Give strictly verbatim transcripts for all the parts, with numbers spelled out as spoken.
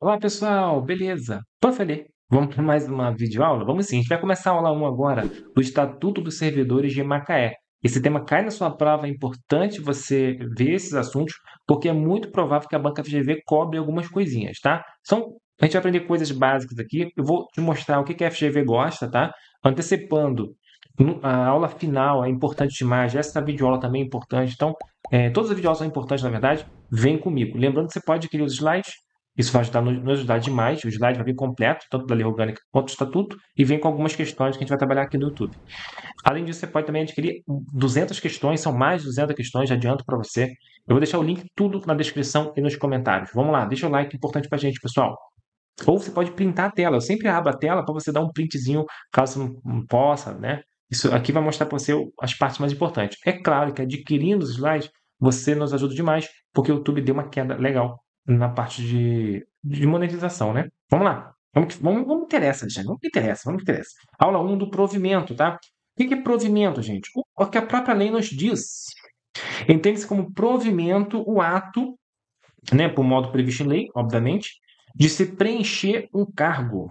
Olá, pessoal, beleza? Posso ler? Vamos para mais uma videoaula? Vamos sim, a gente vai começar a aula um agora do Estatuto dos Servidores de Macaé. Esse tema cai na sua prova, é importante você ver esses assuntos, porque é muito provável que a banca F G V cobre algumas coisinhas, tá? São, a gente vai aprender coisas básicas aqui, eu vou te mostrar o que que a F G V gosta, tá? Antecipando, no- a aula final é importante demais, essa videoaula também é importante, então, é, todas as videoaulas são importantes, na verdade, vem comigo. Lembrando que você pode adquirir os slides, isso vai ajudar, nos ajudar demais. O slide vai vir completo, tanto da lei orgânica quanto do estatuto, e vem com algumas questões que a gente vai trabalhar aqui no YouTube. Além disso, você pode também adquirir duzentas questões, são mais de duzentas questões, já adianto para você. Eu vou deixar o link tudo na descrição e nos comentários. Vamos lá, deixa o like, importante para a gente, pessoal. Ou você pode printar a tela. Eu sempre abro a tela para você dar um printzinho, caso você não possa, né? Isso aqui vai mostrar para você as partes mais importantes. É claro que adquirindo os slides, você nos ajuda demais, porque o YouTube deu uma queda legal na parte de, de monetização, né? Vamos lá. Vamos, que- vamos, vamos que interessa, gente. Vamos que interessa, vamos que interessa. Aula um do provimento, tá? O que que é provimento, gente? O que a própria lei nos diz. Entende-se como provimento o ato, né, por modo previsto em lei, obviamente, de se preencher um cargo,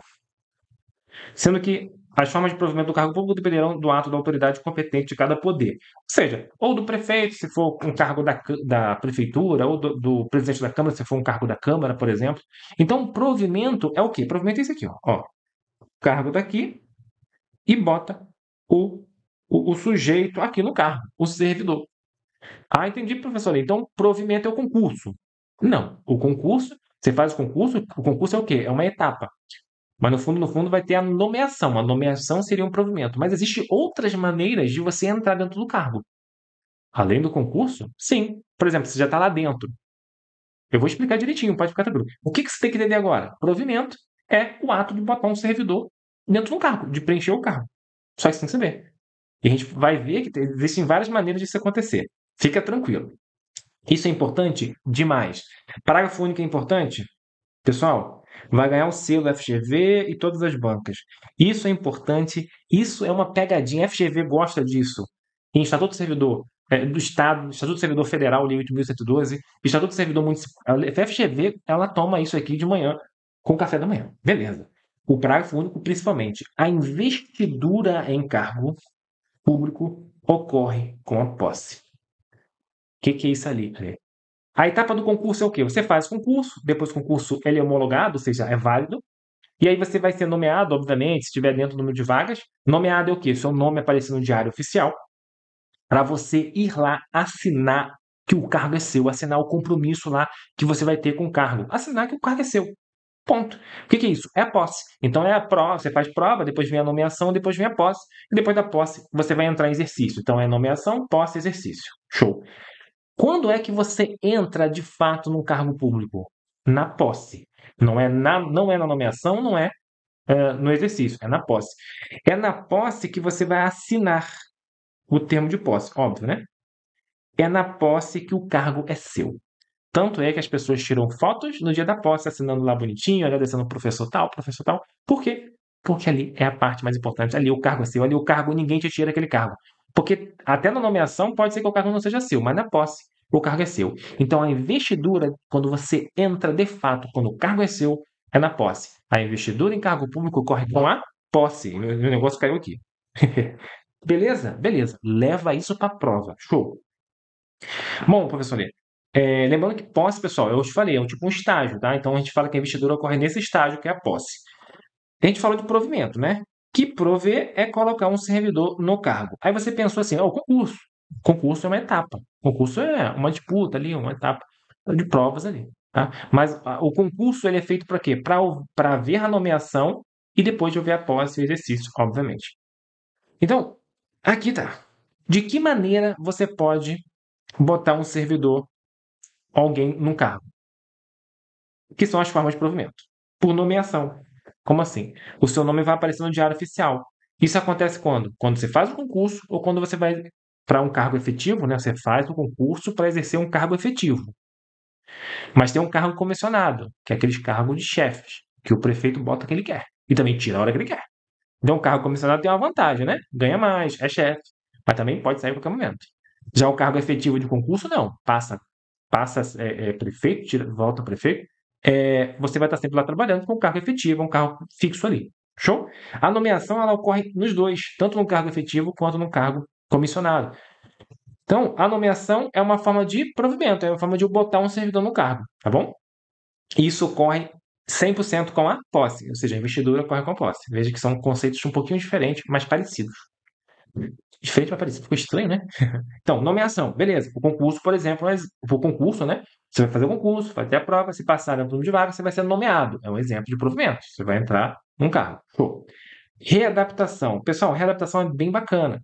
sendo que as formas de provimento do cargo público dependerão do ato da autoridade competente de cada poder. Ou seja, ou do prefeito, se for um cargo da, da prefeitura, ou do, do presidente da Câmara, se for um cargo da Câmara, por exemplo. Então, provimento é o quê? Provimento é isso aqui, ó. ó cargo daqui e bota o, o, o sujeito aqui no cargo, o servidor. Ah, entendi, professor. Então, provimento é o concurso. Não, o concurso, você faz o concurso, o concurso é o quê? É uma etapa. Mas no fundo, no fundo, vai ter a nomeação. A nomeação seria um provimento. Mas existem outras maneiras de você entrar dentro do cargo. Além do concurso? Sim. Por exemplo, você já está lá dentro. Eu vou explicar direitinho, pode ficar tranquilo. O que que você tem que entender agora? Provimento é o ato de botar um servidor dentro do cargo, de preencher o cargo. Só isso tem que saber. E a gente vai ver que existem várias maneiras disso acontecer. Fica tranquilo. Isso é importante demais. Parágrafo único é importante? Pessoal, vai ganhar o selo F G V e todas as bancas. Isso é importante, isso é uma pegadinha. A F G V gosta disso. Em Estatuto do Servidor é, do Estado, Estatuto do Servidor Federal, Lei oito mil cento e doze, Estatuto do Servidor Municipal. A F G V, ela toma isso aqui de manhã, com o café da manhã. Beleza. O parágrafo único, principalmente. A investidura em cargo público ocorre com a posse. O que, que é isso ali? A etapa do concurso é o quê? Você faz o concurso, depois o concurso ele é homologado, ou seja, é válido, e aí você vai ser nomeado, obviamente, se estiver dentro do número de vagas. Nomeado é o quê? Seu nome aparecer no diário oficial, para você ir lá assinar que o cargo é seu, assinar o compromisso lá que você vai ter com o cargo. Assinar que o cargo é seu. Ponto. O que, que é isso? É a posse. Então é a prova, você faz prova, depois vem a nomeação, depois vem a posse, e depois da posse você vai entrar em exercício. Então é nomeação, posse, exercício. Show. Quando é que você entra de fato no cargo público? Na posse. Não é na, não é na nomeação, não é, é no exercício, é na posse. É na posse que você vai assinar o termo de posse, óbvio, né? É na posse que o cargo é seu. Tanto é que as pessoas tiram fotos no dia da posse, assinando lá bonitinho, agradecendo o professor tal, professor tal. Por quê? Porque ali é a parte mais importante. Ali o cargo é seu, ali o cargo ninguém te tira aquele cargo. Porque até na nomeação pode ser que o cargo não seja seu, mas na posse o cargo é seu. Então a investidura, quando você entra de fato, quando o cargo é seu, é na posse. A investidura em cargo público ocorre com a posse. O negócio caiu aqui. Beleza? Beleza. Leva isso para a prova. Show. Bom, professor Lê, é, lembrando que posse, pessoal, eu te falei, é um tipo um estágio, tá? Então a gente fala que a investidura ocorre nesse estágio, que é a posse. A gente falou de provimento, né? Que prover é colocar um servidor no cargo. Aí você pensou assim, ó, o concurso. Concurso é uma etapa. Concurso é uma disputa ali, uma etapa de provas ali, tá? Mas a, o concurso ele é feito para quê? Para ver a nomeação e depois de haver a posse e o exercício, obviamente. Então, aqui tá. De que maneira você pode botar um servidor, alguém num cargo? Que são as formas de provimento. Por nomeação. Como assim? O seu nome vai aparecer no diário oficial. Isso acontece quando? Quando você faz o concurso ou quando você vai para um cargo efetivo, né? Você faz o concurso para exercer um cargo efetivo. Mas tem um cargo comissionado, que é aqueles cargos de chefes, que o prefeito bota que ele quer. E também tira a hora que ele quer. Então, o cargo comissionado tem uma vantagem, né? Ganha mais, é chefe. Mas também pode sair a qualquer momento. Já o cargo efetivo de concurso, não. Passa, passa é, é, prefeito, tira, volta prefeito, é, você vai estar sempre lá trabalhando com um cargo efetivo, um cargo fixo ali. Show? A nomeação ela ocorre nos dois, tanto no cargo efetivo quanto no cargo comissionado. Então, a nomeação é uma forma de provimento, é uma forma de eu botar um servidor no cargo, tá bom? Isso ocorre cem por cento com a posse, ou seja, a investidura ocorre com a posse. Veja que são conceitos um pouquinho diferentes, mas parecidos. Diferente, mas parecido. Ficou estranho, né? Então, nomeação, beleza. O concurso, por exemplo, mas o concurso, né? Você vai fazer o concurso, vai ter a prova, se passar no número de vagas, você vai ser nomeado. É um exemplo de provimento. Você vai entrar num cargo. Show. Readaptação. Pessoal, readaptação é bem bacana.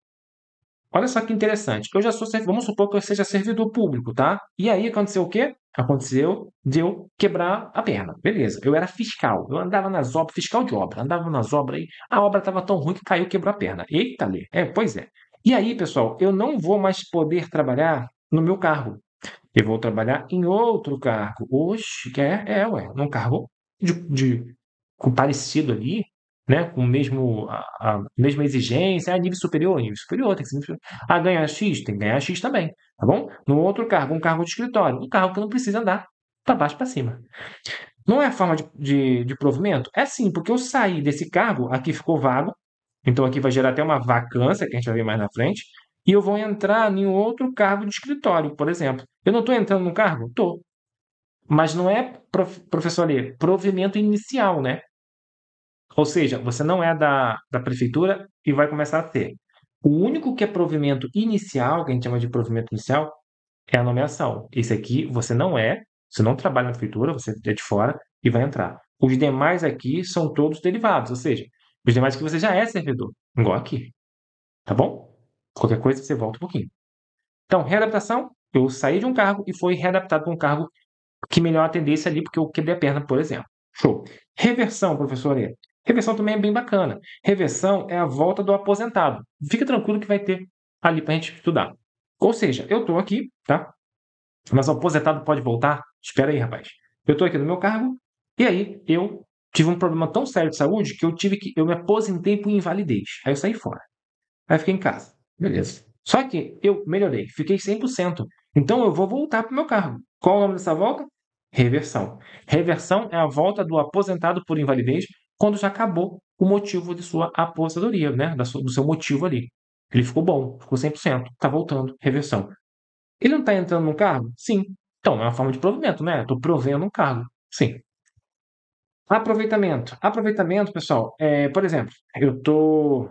Olha só que interessante. Eu já sou, servi- vamos supor que eu seja servidor público, tá? E aí aconteceu o quê? Aconteceu de eu quebrar a perna. Beleza. Eu era fiscal. Eu andava nas obras, fiscal de obra. Andava nas obras aí. A obra estava tão ruim que caiu, quebrou a perna. Eita, Lê. É, pois é. E aí, pessoal, eu não vou mais poder trabalhar no meu cargo. Eu vou trabalhar em outro cargo. Oxe, que é, é, ué, num cargo de, de- com parecido ali, né? Com o mesmo, a, a mesma exigência, a nível superior, nível superior, tem que ser nível superior. Ah, ganhar X, tem que ganhar X também, tá bom? No outro cargo, um cargo de escritório, um cargo que não precisa andar para baixo para cima. Não é a forma de, de, de provimento? É sim, porque eu saí desse cargo, aqui ficou vago, então aqui vai gerar até uma vacância, que a gente vai ver mais na frente, e eu vou entrar em outro cargo de escritório, por exemplo. Eu não estou entrando no cargo? Estou. Mas não é, prof, professor Ali, provimento inicial, né? Ou seja, você não é da, da prefeitura e vai começar a ter. O único que é provimento inicial, que a gente chama de provimento inicial, é a nomeação. Esse aqui você não é, você não trabalha na prefeitura, você é de fora e vai entrar. Os demais aqui são todos derivados, ou seja, os demais que você já é servidor, igual aqui, tá bom? Qualquer coisa você volta um pouquinho. Então, readaptação, eu saí de um cargo e fui readaptado para um cargo que melhor atendesse ali, porque eu quebrei a perna, por exemplo. Show. Reversão, professor E. Reversão também é bem bacana. Reversão é a volta do aposentado. Fica tranquilo que vai ter ali para a gente estudar. Ou seja, eu estou aqui, tá? Mas o aposentado pode voltar? Espera aí, rapaz. Eu estou aqui no meu cargo e aí eu tive um problema tão sério de saúde que eu tive que eu me aposentei por invalidez. Aí eu saí fora. Aí eu fiquei em casa. Beleza. Só que eu melhorei, fiquei cem por cento. Então eu vou voltar para o meu cargo. Qual o nome dessa volta? Reversão. Reversão é a volta do aposentado por invalidez quando já acabou o motivo de sua aposentadoria, né? Da sua- do seu motivo ali. Ele ficou bom, ficou cem por cento, está voltando, reversão. Ele não está entrando num cargo? Sim. Então, é uma forma de provimento, né? Estou provendo um cargo. Sim. Aproveitamento. Aproveitamento, pessoal, é, por exemplo, eu tô,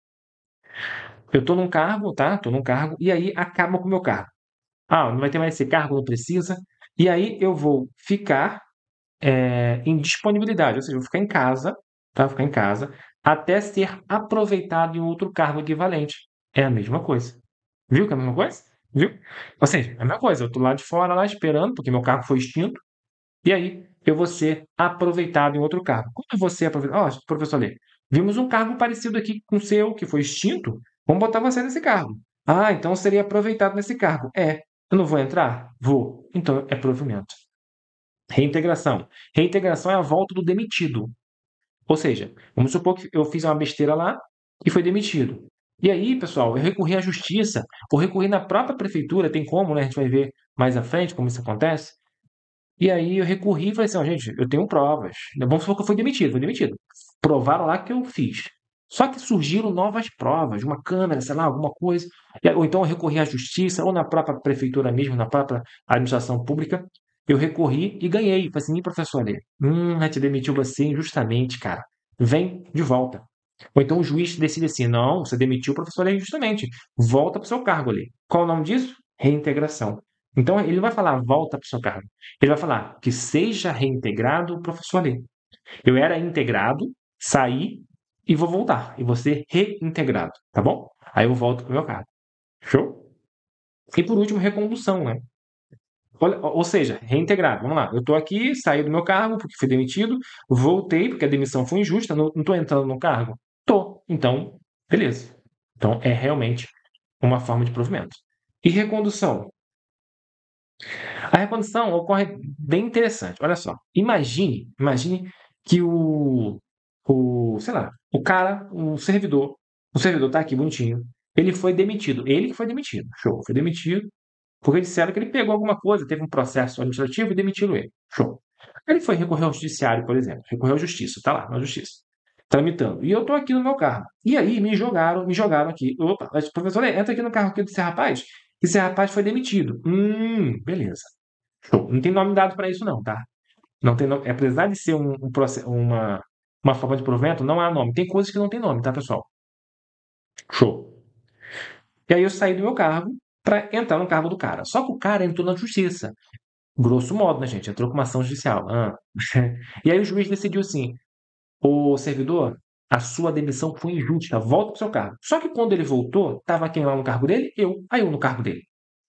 eu tô num cargo, tá? Tô num cargo, e aí acaba com o meu cargo. Ah, não vai ter mais esse cargo, não precisa. E aí eu vou ficar é, em disponibilidade, ou seja, eu vou ficar em casa, tá? Vou ficar em casa, até ser aproveitado em outro cargo equivalente. É a mesma coisa. Viu que é a mesma coisa? Viu? Ou seja, é a mesma coisa. Eu estou lá de fora, lá esperando, porque meu cargo foi extinto, e aí eu vou ser aproveitado em outro cargo. Como eu vou ser aproveitado? Ó, professor Lê, vimos um cargo parecido aqui com o seu, que foi extinto. Vamos botar você nesse cargo. Ah, então seria aproveitado nesse cargo. É. Eu não vou entrar? Vou. Então é provimento. Reintegração. Reintegração é a volta do demitido. Ou seja, vamos supor que eu fiz uma besteira lá e foi demitido. E aí, pessoal, eu recorri à justiça, ou recorri na própria prefeitura, tem como, né? A gente vai ver mais à frente como isso acontece. E aí eu recorri e falei assim, ó, gente, eu tenho provas. Vamos supor que eu fui demitido, fui demitido. Provaram lá que eu fiz. Só que surgiram novas provas, uma câmera, sei lá, alguma coisa. E aí- Ou então eu recorri à justiça, ou na própria prefeitura mesmo, na própria administração pública. Eu recorri e ganhei. Falei assim, "Ih, professor, ali, hum, a gente demitiu você injustamente, cara. Vem de volta. Ou então o juiz decide assim, não, você demitiu o professor ali injustamente. Volta para o seu cargo ali. Qual o nome disso? Reintegração. Então ele não vai falar volta para o seu cargo. Ele vai falar que seja reintegrado o professor ali. Eu era integrado, saí e vou voltar. E vou ser reintegrado, tá bom? Aí eu volto para o meu cargo. Show? E por último, recondução, né? Olha, ou seja, reintegrado. Vamos lá. Eu estou aqui, saí do meu cargo porque fui demitido, voltei porque a demissão foi injusta, não estou entrando no cargo? Tô. Então, beleza. Então é realmente uma forma de provimento. E recondução? A recondução ocorre bem interessante. Olha só. Imagine, imagine que o, o, sei lá, o cara, o servidor, o servidor está aqui bonitinho. Ele foi demitido. Ele que foi demitido. Show. Foi demitido porque disseram que ele pegou alguma coisa, teve um processo administrativo e demitiram ele. Show. Ele foi recorrer ao judiciário, por exemplo, recorreu à justiça, tá lá, na justiça, tramitando. E eu tô aqui no meu carro. E aí me jogaram, me jogaram aqui. Opa, mas, professor, entra aqui no carro aqui desse rapaz. Esse rapaz foi demitido. Hum, beleza. Show. Não tem nome dado para isso, não, tá? Não tem nome. Apesar de ser um, um proce- uma, uma forma de provimento, não há nome. Tem coisas que não tem nome, tá, pessoal? Show. E aí eu saí do meu cargo para entrar no cargo do cara. Só que o cara entrou na justiça. Grosso modo, né, gente? Entrou com uma ação judicial. Ah. E aí o juiz decidiu assim: ô servidor, a sua demissão foi injusta, volta pro seu cargo. Só que quando ele voltou, tava quem lá no cargo dele? Eu. Aí eu no cargo dele.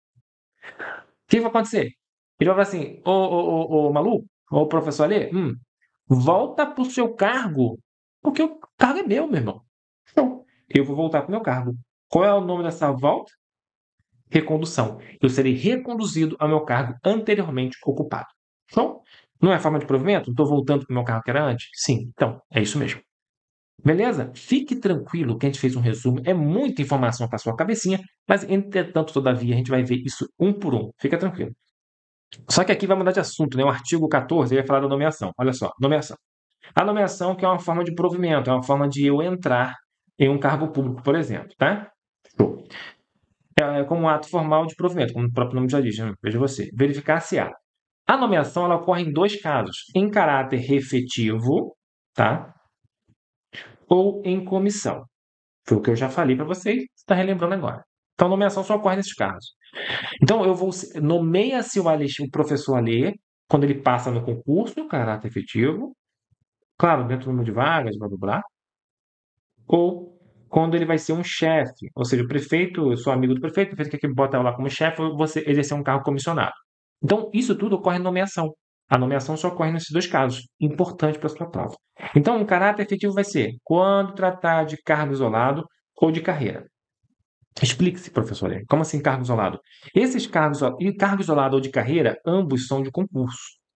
O que vai acontecer? Ele vai falar assim: ô, ô, ô, ô maluco, ô professor Alê, hum, volta pro seu cargo, porque o cargo é meu, meu irmão. Então, eu vou voltar pro meu cargo. Qual é o nome dessa volta? Recondução. Eu serei reconduzido ao meu cargo anteriormente ocupado. Então, não é forma de provimento? Estou voltando para o meu cargo que era antes? Sim, então, é isso mesmo. Beleza? Fique tranquilo que a gente fez um resumo, é muita informação para sua cabecinha, mas entretanto, todavia, a gente vai ver isso um por um. Fica tranquilo. Só que aqui vai mudar de assunto, né? O artigo quatorze vai falar da nomeação. Olha só, nomeação. A nomeação que é uma forma de provimento, é uma forma de eu entrar em um cargo público, por exemplo, tá? Show. É como um ato formal de provimento, como o próprio nome já diz, né? Veja você. Verificar se há. A nomeação ela ocorre em dois casos: em caráter efetivo, tá? Ou em comissão. Foi o que eu já falei para vocês, você está relembrando agora. Então, a nomeação só ocorre nesses casos. Então, eu vou nomeia-se o, Alex- o professor Alê quando ele passa no concurso, em caráter efetivo, claro, dentro do número de vagas, blá blá blá, ou quando ele vai ser um chefe, ou seja, o prefeito, eu sou amigo do prefeito, o prefeito quer que bota eu lá como chefe, ou você exercer um cargo comissionado. Então, isso tudo ocorre em nomeação. A nomeação só ocorre nesses dois casos, importante para a sua prova. Então, o caráter efetivo vai ser quando tratar de cargo isolado ou de carreira. Explique-se, professor. Como assim cargo isolado? Esses cargos, e cargo isolado ou de carreira, ambos são de concurso.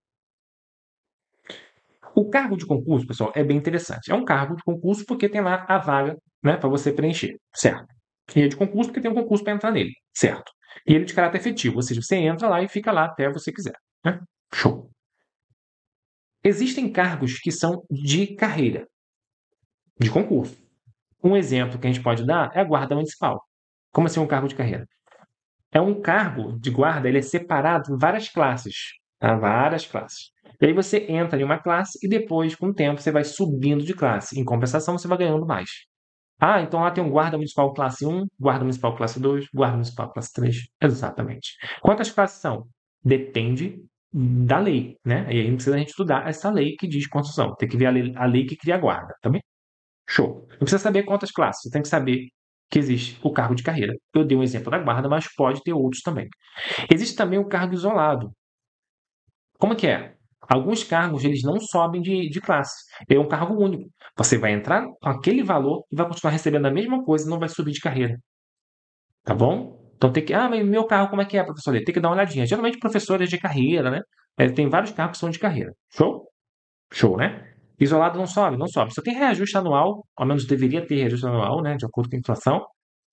O cargo de concurso, pessoal, é bem interessante. É um cargo de concurso porque tem lá a vaga, né, para você preencher, certo? E é de concurso porque tem um concurso para entrar nele, certo? E ele é de caráter efetivo, ou seja, você entra lá e fica lá até você quiser, né? Show. Existem cargos que são de carreira, de concurso. Um exemplo que a gente pode dar é a guarda municipal. Como assim um cargo de carreira? É um cargo de guarda, ele é separado em várias classes, tá? Várias classes. E aí você entra em uma classe e depois, com o tempo, você vai subindo de classe. Em compensação, você vai ganhando mais. Ah, então lá tem um guarda municipal classe um, guarda municipal classe dois, guarda municipal classe três. Exatamente. Quantas classes são? Depende da lei, né? E aí não precisa a gente estudar essa lei que diz quantos são. Tem que ver a lei, a lei que cria a guarda, tá bem? Show. Não precisa saber quantas classes, você tem que saber que existe o cargo de carreira. Eu dei um exemplo da guarda, mas pode ter outros também. Existe também o cargo isolado. Como que é? Alguns cargos eles não sobem de, de classe. É um cargo único. Você vai entrar com aquele valor e vai continuar recebendo a mesma coisa e não vai subir de carreira. Tá bom? Então tem que. Ah, mas meu cargo como é que é, professor? Tem que dar uma olhadinha. Geralmente professores de carreira, né? É, tem vários cargos que são de carreira. Show? Show, né? Isolado não sobe, não sobe. Só tem reajuste anual, ao menos deveria ter reajuste anual, né? De acordo com a inflação.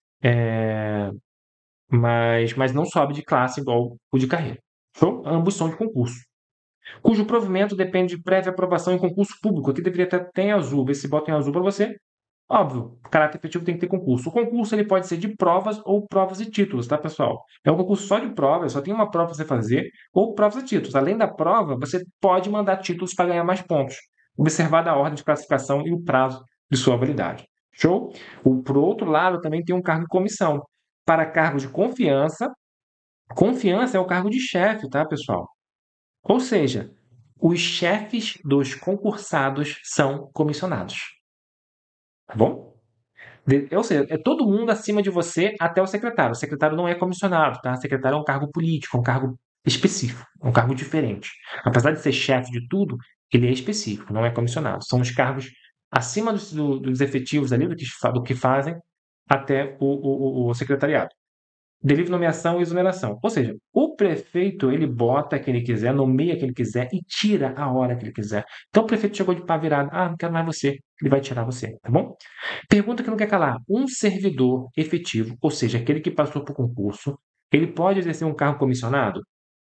É, mas, mas não sobe de classe igual o de carreira. Show? Ambos são de concurso. Cujo provimento depende de prévia aprovação em concurso público. Aqui deveria estar até em azul. Vê se bota em azul para você. Óbvio, caráter efetivo tem que ter concurso. O concurso ele pode ser de provas ou provas e títulos, tá, pessoal? É um concurso só de provas, só tem uma prova para você fazer, ou provas e títulos. Além da prova, você pode mandar títulos para ganhar mais pontos, observada a ordem de classificação e o prazo de sua validade. Show? O, por outro lado, também tem um cargo de comissão. Para cargo de confiança, confiança é o cargo de chefe, tá, pessoal? Ou seja, os chefes dos concursados são comissionados. Tá bom? De- ou seja, é todo mundo acima de você até o secretário. O secretário não é comissionado, tá? O secretário é um cargo político, é um cargo específico, é um cargo diferente. Apesar de ser chefe de tudo, ele é específico, não é comissionado. São os cargos acima dos, do- dos efetivos ali, do que, fa- do que fazem, até o, o, o o secretariado de livre nomeação e exoneração. Ou seja, o prefeito ele bota quem ele quiser, nomeia quem ele quiser e tira a hora que ele quiser. Então o prefeito chegou de pá virado, ah, não quero mais você, ele vai tirar você, tá bom? Pergunta que não quer calar. Um servidor efetivo, ou seja, aquele que passou por concurso, ele pode exercer um cargo comissionado?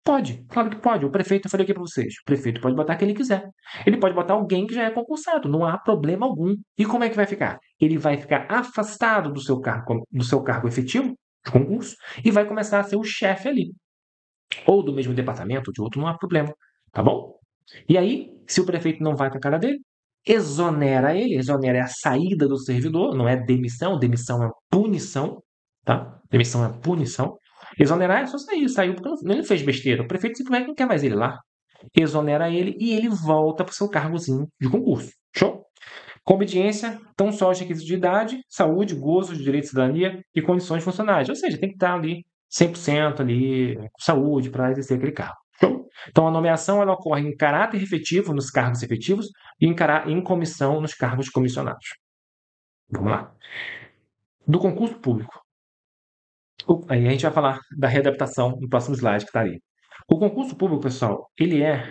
Pode, claro que pode. O prefeito, eu falei aqui para vocês, o prefeito pode botar quem ele quiser. Ele pode botar alguém que já é concursado, não há problema algum. E como é que vai ficar? Ele vai ficar afastado do seu cargo, do seu cargo efetivo de concurso e vai começar a ser o chefe ali. Ou do mesmo departamento, ou de outro, não há problema. Tá bom? E aí, se o prefeito não vai com a cara dele, exonera ele. Exonera é a saída do servidor, não é demissão. Demissão é punição, tá? Demissão é punição. Exonerar é só sair. Saiu porque não- ele fez besteira. O prefeito simplesmente não quer mais ele lá. Exonera ele e ele volta para o seu cargozinho de concurso. Show? Com obediência, tão só os requisitos de idade, saúde, gozo, de direito de cidadania e condições funcionais. Ou seja, tem que estar ali cem por cento ali, com saúde, para exercer aquele cargo. Show? Então, a nomeação ela ocorre em caráter efetivo nos cargos efetivos e em, cará- em comissão nos cargos comissionados. Vamos lá. Do concurso público. O- aí a gente vai falar da readaptação no próximo slide que está ali. O concurso público, pessoal, ele é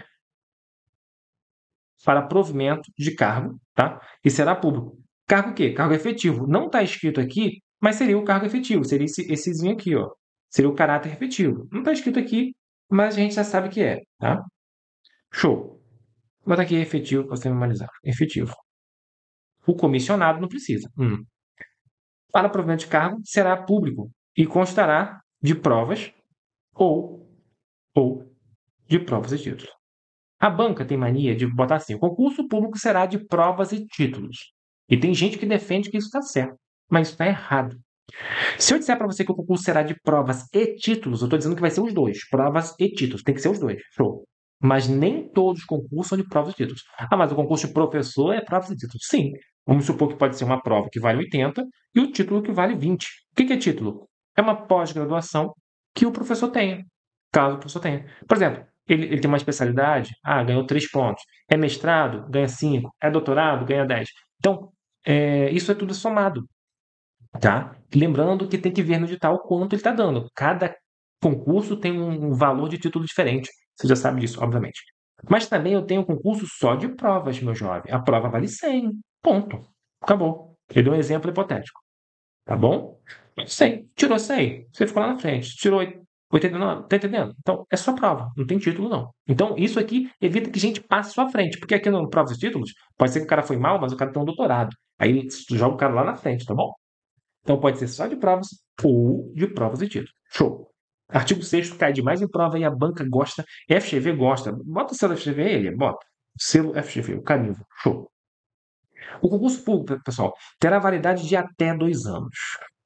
para provimento de cargo, tá? E será público. Cargo o quê? Cargo efetivo. Não está escrito aqui, mas seria o cargo efetivo. Seria esse, essezinho aqui, ó. Seria o caráter efetivo. Não está escrito aqui, mas a gente já sabe que é, tá? Show. Vou botar aqui efetivo para você memorizar. Efetivo. O comissionado não precisa. Hum. Para provimento de cargo, será público e constará de provas ou, ou de provas e títulos. A banca tem mania de botar assim: o concurso público será de provas e títulos. E tem gente que defende que isso está certo, mas isso está errado. Se eu disser para você que o concurso será de provas e títulos, eu estou dizendo que vai ser os dois, provas e títulos, tem que ser os dois. Show. Mas nem todos os concursos são de provas e títulos. Ah, mas o concurso de professor é provas e títulos. Sim. Vamos supor que pode ser uma prova que vale oitenta e o título que vale vinte. O que que é título? É uma pós-graduação que o professor tenha, caso o professor tenha. Por exemplo, ele, ele tem uma especialidade, ah, ganhou três pontos. É mestrado, ganha cinco. É doutorado, ganha dez. Então, é, isso é tudo somado, tá? Lembrando que tem que ver no edital quanto ele está dando. Cada concurso tem um um valor de título diferente. Você já sabe disso, obviamente. Mas também eu tenho um concurso só de provas, meu jovem. A prova vale cem. Ponto. Acabou. Eu dei um exemplo hipotético. Tá bom? cem. Tirou cem. Você ficou lá na frente. Tirou oitenta e nove. Tá entendendo? Então, é só prova. Não tem título, não. Então, isso aqui evita que a gente passe à sua frente. Porque aqui no Provas e Títulos, pode ser que o cara foi mal, mas o cara tem um doutorado. Aí tu joga o cara lá na frente, tá bom? Então pode ser só de provas ou de provas e títulos. Show. Artigo sexto cai demais em prova e a banca gosta, F G V gosta. Bota o selo F G V aí, ele, bota. Selo F G V, o carimbo. Show. O concurso público, pessoal, terá validade de até dois anos.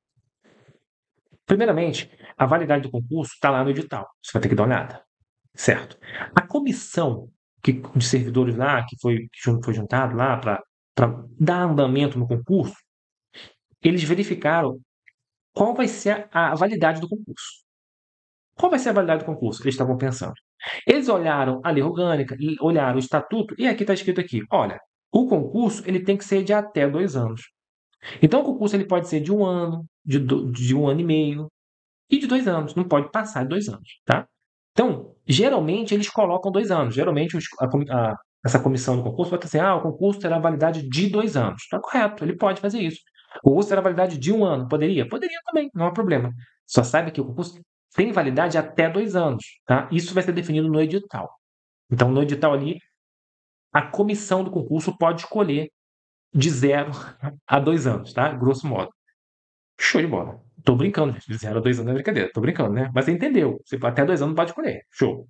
Primeiramente, a validade do concurso está lá no edital. Você vai ter que dar uma olhada. Certo. A comissão que, de servidores lá, que foi, que foi juntado lá para dar andamento no concurso, eles verificaram qual vai ser a, a validade do concurso. Qual vai ser a validade do concurso? Eles estavam pensando. Eles olharam a lei orgânica, olharam o estatuto, e aqui está escrito aqui: olha, o concurso ele tem que ser de até dois anos. Então, o concurso ele pode ser de um ano, de, do, de um ano e meio e de dois anos. Não pode passar de dois anos, tá? Então, geralmente eles colocam dois anos. Geralmente os- a, a, essa comissão do concurso vai dizer assim: ah, o concurso terá validade de dois anos. Está correto, ele pode fazer isso. O concurso terá validade de um ano. Poderia? Poderia também, não há problema. Só saiba que o concurso tem validade até dois anos, tá? Isso vai ser definido no edital. Então, no edital ali, a comissão do concurso pode escolher de zero a dois anos, tá? Grosso modo. Show de bola. Tô brincando, gente. De zero a dois anos é brincadeira. Tô brincando, né? Mas você entendeu. Você, até dois anos pode escolher. Show.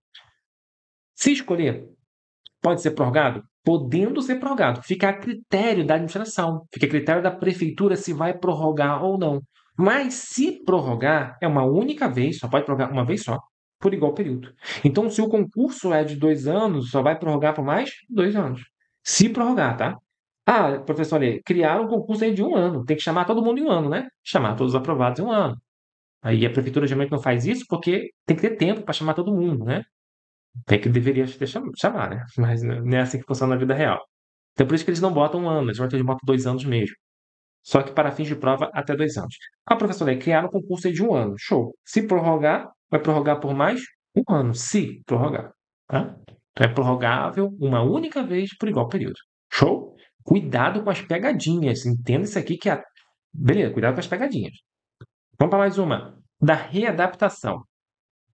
Se escolher, pode ser prorrogado? Podendo ser prorrogado. Fica a critério da administração. Fica a critério da prefeitura se vai prorrogar ou não. Mas se prorrogar, é uma única vez, só pode prorrogar uma vez só, por igual período. Então, se o concurso é de dois anos, só vai prorrogar por mais dois anos. Se prorrogar, tá? Ah, professor, ali, criaram um concurso aí de um ano. Tem que chamar todo mundo em um ano, né? Chamar todos os aprovados em um ano. Aí a prefeitura geralmente não faz isso porque tem que ter tempo para chamar todo mundo, né? Tem que deveria ter cham- chamar, né? Mas não é assim que funciona na vida real. Então por isso que eles não botam um ano, eles botam dois anos mesmo. Só que para fins de prova, até dois anos. Ah, professor, aí criaram um concurso aí de um ano. Show. Se prorrogar, vai prorrogar por mais um ano. Se prorrogar. Tá? Então é prorrogável uma única vez por igual período. Show? Cuidado com as pegadinhas. Entenda isso aqui que é. Beleza, cuidado com as pegadinhas. Vamos para mais uma. Da readaptação.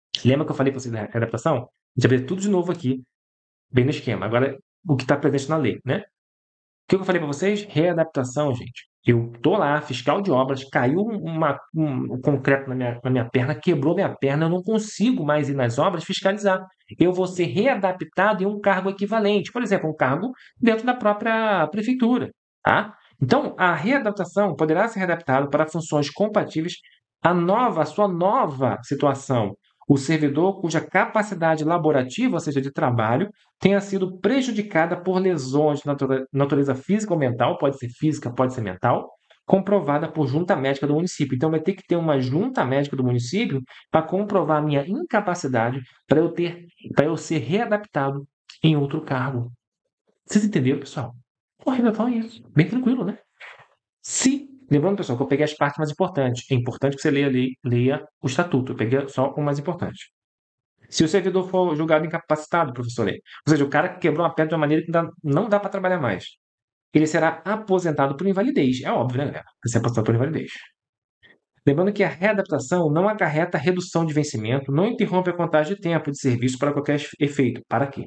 Lembra que eu falei para vocês da readaptação? A gente vai ver tudo de novo aqui, bem no esquema. Agora, o que está presente na lei, né? O que eu falei para vocês? Readaptação, gente. Eu tô lá, fiscal de obras, caiu uma, um, um concreto na minha, na minha perna, quebrou minha perna, eu não consigo mais ir nas obras fiscalizar. Eu vou ser readaptado em um cargo equivalente, por exemplo, um cargo dentro da própria prefeitura, tá? Então, a readaptação poderá ser readaptada para funções compatíveis à nova, à sua nova situação. O servidor cuja capacidade laborativa, ou seja, de trabalho, tenha sido prejudicada por lesões de natura- natureza física ou mental, pode ser física, pode ser mental, comprovada por junta médica do município. Então, vai ter que ter uma junta médica do município para comprovar a minha incapacidade para eu ter, para eu ser readaptado em outro cargo. Vocês entenderam, pessoal? Correto, então é isso. Bem tranquilo, né? Se, lembrando, pessoal, que eu peguei as partes mais importantes. É importante que você leia, leia, leia o estatuto. Eu peguei só o mais importante. Se o servidor for julgado incapacitado, professor Lê, ou seja, o cara que quebrou uma perna de uma maneira que dá- não dá para trabalhar mais, ele será aposentado por invalidez. É óbvio, né, galera? Vai ser aposentado por invalidez. Lembrando que a readaptação não acarreta redução de vencimento, não interrompe a contagem de tempo de serviço para qualquer efeito. Para quê?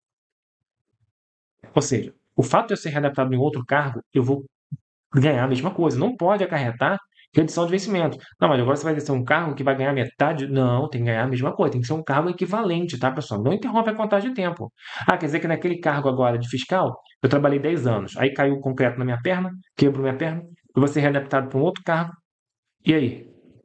Ou seja, o fato de eu ser readaptado em outro cargo, eu vou ganhar a mesma coisa. Não pode acarretar redução de vencimento. Não, mas agora você vai ser um cargo que vai ganhar metade? Não, tem que ganhar a mesma coisa. Tem que ser um cargo equivalente, tá, pessoal? Não interrompe a contagem de tempo. Ah, quer dizer que naquele cargo agora de fiscal, eu trabalhei dez anos. Aí caiu o concreto na minha perna, quebrou minha perna, eu vou ser readaptado para um outro cargo. E aí?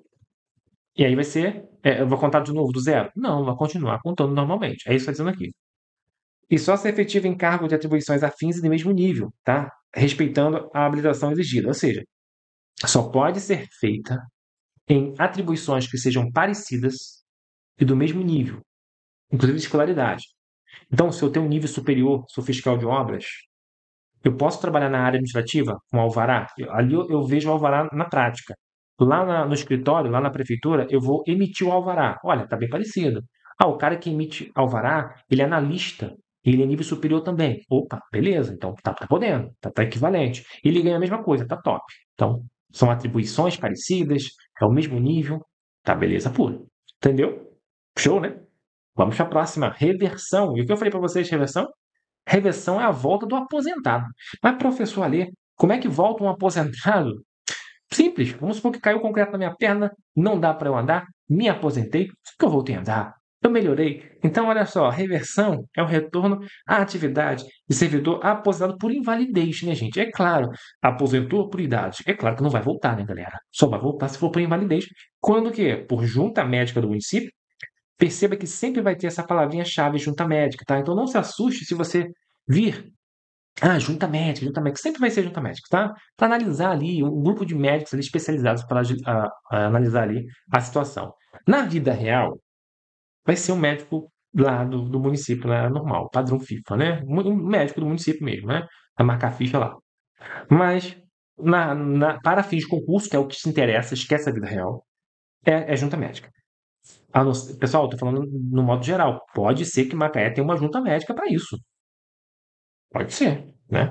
E aí vai ser. É, eu vou contar de novo do zero? Não, vai continuar contando normalmente. É isso que está dizendo aqui. E só se efetiva em cargo de atribuições afins e do mesmo nível, tá? Respeitando a habilitação exigida. Ou seja, só pode ser feita em atribuições que sejam parecidas e do mesmo nível, inclusive de escolaridade. Então, se eu tenho um nível superior, sou fiscal de obras, eu posso trabalhar na área administrativa com alvará? Eu- Ali eu, eu vejo o alvará na prática. Lá na- no escritório, lá na prefeitura, eu vou emitir o alvará. Olha, está bem parecido. Ah, o cara que emite alvará, ele é analista. Ele é nível superior também. Opa, beleza. Então tá, tá podendo, tá, tá equivalente. Ele ganha a mesma coisa, tá top. Então, são atribuições parecidas, é o mesmo nível, tá beleza pura. Entendeu? Show, né? Vamos para a próxima, reversão. E o que eu falei para vocês de reversão? Reversão é a volta do aposentado. Mas, professor Alê, como é que volta um aposentado? Simples. Vamos supor que caiu concreto na minha perna, não dá para eu andar, me aposentei, só que eu voltei a andar. Eu melhorei. Então, olha só, reversão é o retorno à atividade de servidor aposentado por invalidez, né, gente? É claro, aposentou por idade. É claro que não vai voltar, né, galera? Só vai voltar se for por invalidez. Quando que? Por junta médica do município. Perceba que sempre vai ter essa palavrinha-chave, junta médica, tá? Então não se assuste se você vir. Ah, junta médica, junta médica. Sempre vai ser junta médica, tá? Para analisar ali, um grupo de médicos ali especializados para analisar ali a situação. Na vida real, vai ser um médico lá do, do município, né, normal, padrão FIFA, né? Um médico do município mesmo, né? Vai marcar a ficha lá. Mas, na, na- para fins de concurso, que é o que te interessa, esquece a vida real, é, é junta médica. A não ser- pessoal, estou falando no modo geral. Pode ser que Macaé tenha uma junta médica para isso. Pode ser, né?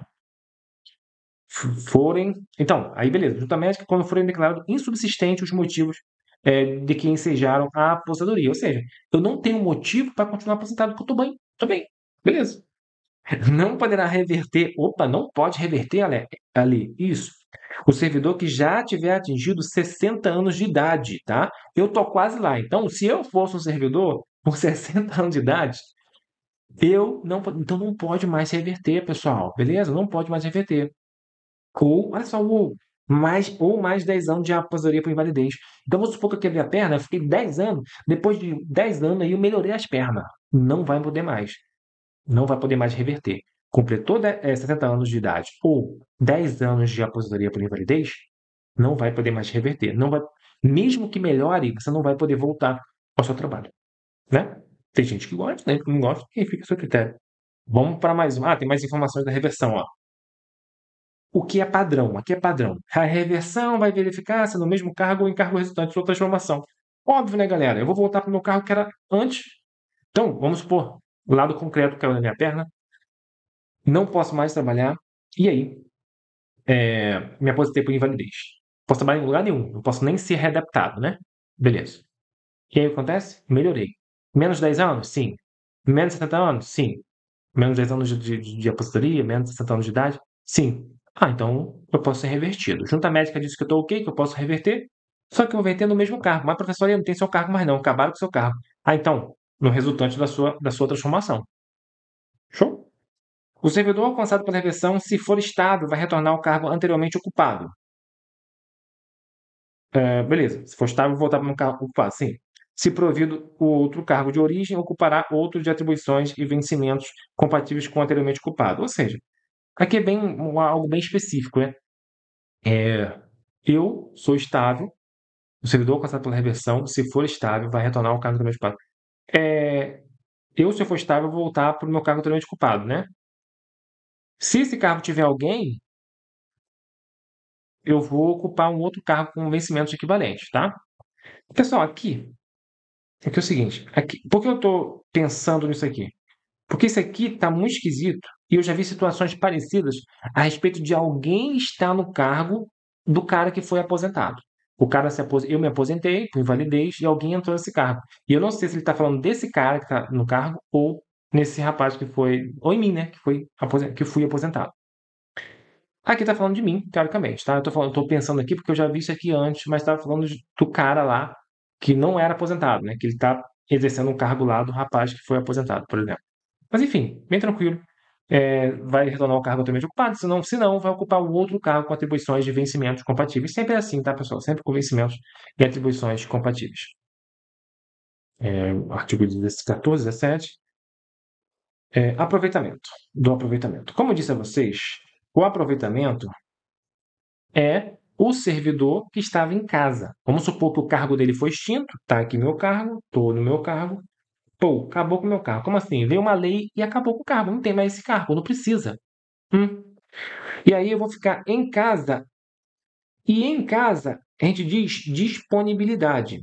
F- Forem. Então, aí beleza. Junta médica quando forem declarados insubsistentes os motivos é, de que ensejaram a aposentadoria. Ou seja, eu não tenho motivo para continuar aposentado porque eu estou bem. Estou bem. Beleza. Não poderá reverter. Opa, não pode reverter ale- ali. Isso. O servidor que já tiver atingido sessenta anos de idade, tá? Eu tô quase lá. Então, se eu fosse um servidor com sessenta anos de idade, eu não, po- então não pode mais reverter, pessoal, beleza? Não pode mais reverter. Ou, olha só, ou mais, ou mais dez anos de aposentadoria por invalidez. Então, vamos supor que eu quebrei a perna, eu fiquei dez anos, depois de dez anos aí eu melhorei as pernas. Não vai poder mais. Não vai poder mais reverter. Completou de- eh, sessenta anos de idade ou dez anos de aposentadoria por invalidez, não vai poder mais reverter. Não vai, mesmo que melhore, você não vai poder voltar ao seu trabalho, né? Tem gente que gosta, né? Que não gosta, e fica a seu critério. Vamos para mais um. Ah, tem mais informações da reversão, ó. O que é padrão? Aqui é padrão. A reversão vai verificar se no mesmo cargo ou em cargo resultante de sua transformação. Óbvio, né, galera? Eu vou voltar para o meu carro que era antes. Então, vamos supor, o lado concreto caiu na minha perna, não posso mais trabalhar. E aí? É, me aposentei por invalidez. Posso trabalhar em lugar nenhum. Não posso nem ser readaptado, né? Beleza. E aí o que acontece? Melhorei. Menos dez anos? Sim. Menos setenta anos? Sim. Menos dez anos de, de, de aposentadoria? Menos sessenta anos de idade? Sim. Ah, então eu posso ser revertido. Junta médica disse que eu estou ok, que eu posso reverter, só que eu vou reverter no mesmo cargo. Mas, professor, não tem seu cargo mais não, acabaram com seu cargo. Ah, então, no resultante da sua, da sua transformação. Show? O servidor alcançado pela reversão, se for estável, vai retornar ao cargo anteriormente ocupado. É, beleza. Se for estável, voltar para um cargo ocupado. Sim. Se provido o outro cargo de origem, ocupará outro de atribuições e vencimentos compatíveis com o anteriormente ocupado. Ou seja, aqui é bem, um- algo bem específico, né? É, eu sou estável, o servidor alcançado pela reversão, se for estável, vai retornar ao cargo anteriormente ocupado. É, eu, se eu for estável, vou voltar para o meu cargo anteriormente ocupado, né? Se esse cargo tiver alguém, eu vou ocupar um outro cargo com vencimentos equivalentes, tá? Pessoal, aqui, aqui é o seguinte, aqui, por que eu estou pensando nisso aqui? Porque isso aqui está muito esquisito e eu já vi situações parecidas a respeito de alguém estar no cargo do cara que foi aposentado. O cara se apos... Eu me aposentei por invalidez e alguém entrou nesse cargo. E eu não sei se ele está falando desse cara que está no cargo ou nesse rapaz que foi, ou em mim, né, que foi aposen... que fui aposentado. Aqui está falando de mim, teoricamente, tá? Eu tô falando, tô pensando aqui porque eu já vi isso aqui antes, mas estava falando de- do cara lá que não era aposentado, né? Que ele está exercendo um cargo lá do rapaz que foi aposentado, por exemplo. Mas enfim, bem tranquilo. É, vai retornar o cargo atualmente ocupado, senão, se não, vai ocupar um outro cargo com atribuições de vencimentos compatíveis. Sempre é assim, tá, pessoal? Sempre com vencimentos e atribuições compatíveis. É, artigo quatorze, dezessete. É, aproveitamento. Do aproveitamento. Como eu disse a vocês, o aproveitamento é o servidor que estava em casa. Vamos supor que o cargo dele foi extinto, tá aqui meu cargo, estou no meu cargo. Pô, acabou com o meu cargo. Como assim? Veio uma lei e acabou com o cargo. Não tem mais esse cargo, não precisa. Hum. E aí eu vou ficar em casa. E em casa, a gente diz disponibilidade.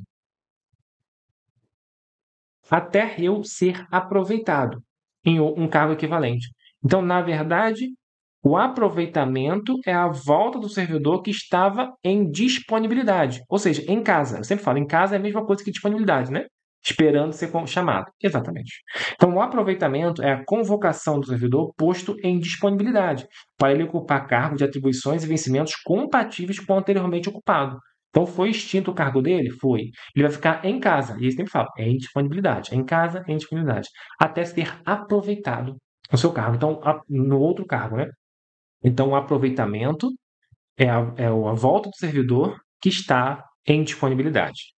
Até eu ser aproveitado em um cargo equivalente. Então, na verdade, o aproveitamento é a volta do servidor que estava em disponibilidade. Ou seja, em casa. Eu sempre falo, em casa é a mesma coisa que disponibilidade, né? Esperando ser chamado. Exatamente. Então, o aproveitamento é a convocação do servidor posto em disponibilidade, para ele ocupar cargo de atribuições e vencimentos compatíveis com o anteriormente ocupado. Então, foi extinto o cargo dele? Foi. Ele vai ficar em casa. E eles sempre falam, é em disponibilidade. É em casa, é em disponibilidade. Até ser aproveitado no seu cargo. Então, no outro cargo, né? Então, o aproveitamento é a, é a volta do servidor que está em disponibilidade.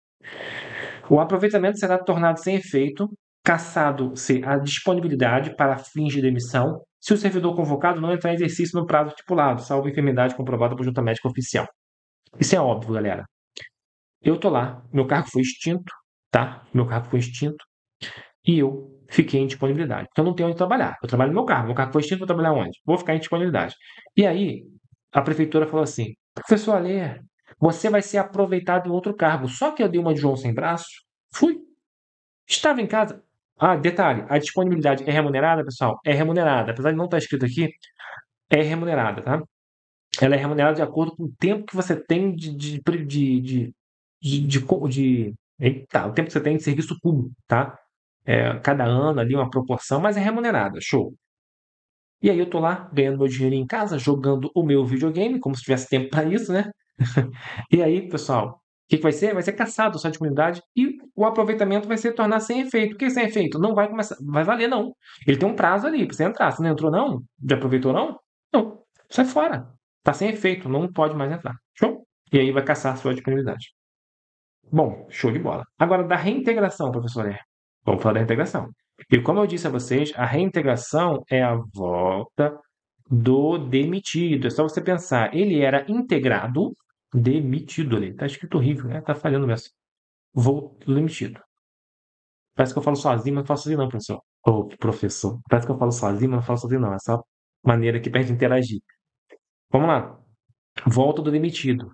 O aproveitamento será tornado sem efeito, cassado-se a disponibilidade para fins de demissão, se o servidor convocado não entrar em exercício no prazo estipulado, salvo enfermidade comprovada por junta médica oficial. Isso é óbvio, galera. Eu tô lá, meu cargo foi extinto, tá? Meu cargo foi extinto e eu fiquei em disponibilidade. Porque eu não tenho onde trabalhar. Eu trabalho no meu cargo. Meu cargo foi extinto, vou trabalhar onde? Vou ficar em disponibilidade. E aí, a prefeitura falou assim: professor Alê, você vai ser aproveitado em outro cargo. Só que eu dei uma de João sem braço, fui. Estava em casa. Ah, detalhe: a disponibilidade é remunerada, pessoal? É remunerada. Apesar de não estar escrito aqui, é remunerada, tá? Ela é remunerada de acordo com o tempo que você tem de, de, de, de, de, de, de eita, o tempo que você tem de serviço público, tá? É, cada ano ali uma proporção, mas é remunerada, show. E aí eu tô lá ganhando meu dinheiro em casa, jogando o meu videogame, como se tivesse tempo para isso, né? E aí, pessoal, o que, que vai ser? Vai ser caçado a sua disponibilidade e o aproveitamento vai se tornar sem efeito. O que é sem efeito? Não vai começar, vai valer, não. Ele tem um prazo ali para você entrar. Se não entrou, não? Já aproveitou, não? Não. Sai fora. Tá sem efeito, não pode mais entrar. Show? E aí vai caçar a sua disponibilidade. Bom, show de bola. Agora, da reintegração, professor R. Vamos falar da reintegração. E como eu disse a vocês, a reintegração é a volta do demitido. É só você pensar, ele era integrado, demitido ali. Tá escrito horrível, né? Tá falhando mesmo. Vou demitido. Parece que eu falo sozinho, mas não falo sozinho não, professor. Ô, professor. Parece que eu falo sozinho, mas não falo sozinho não. É só maneira aqui pra gente interagir. Vamos lá. Volta do demitido.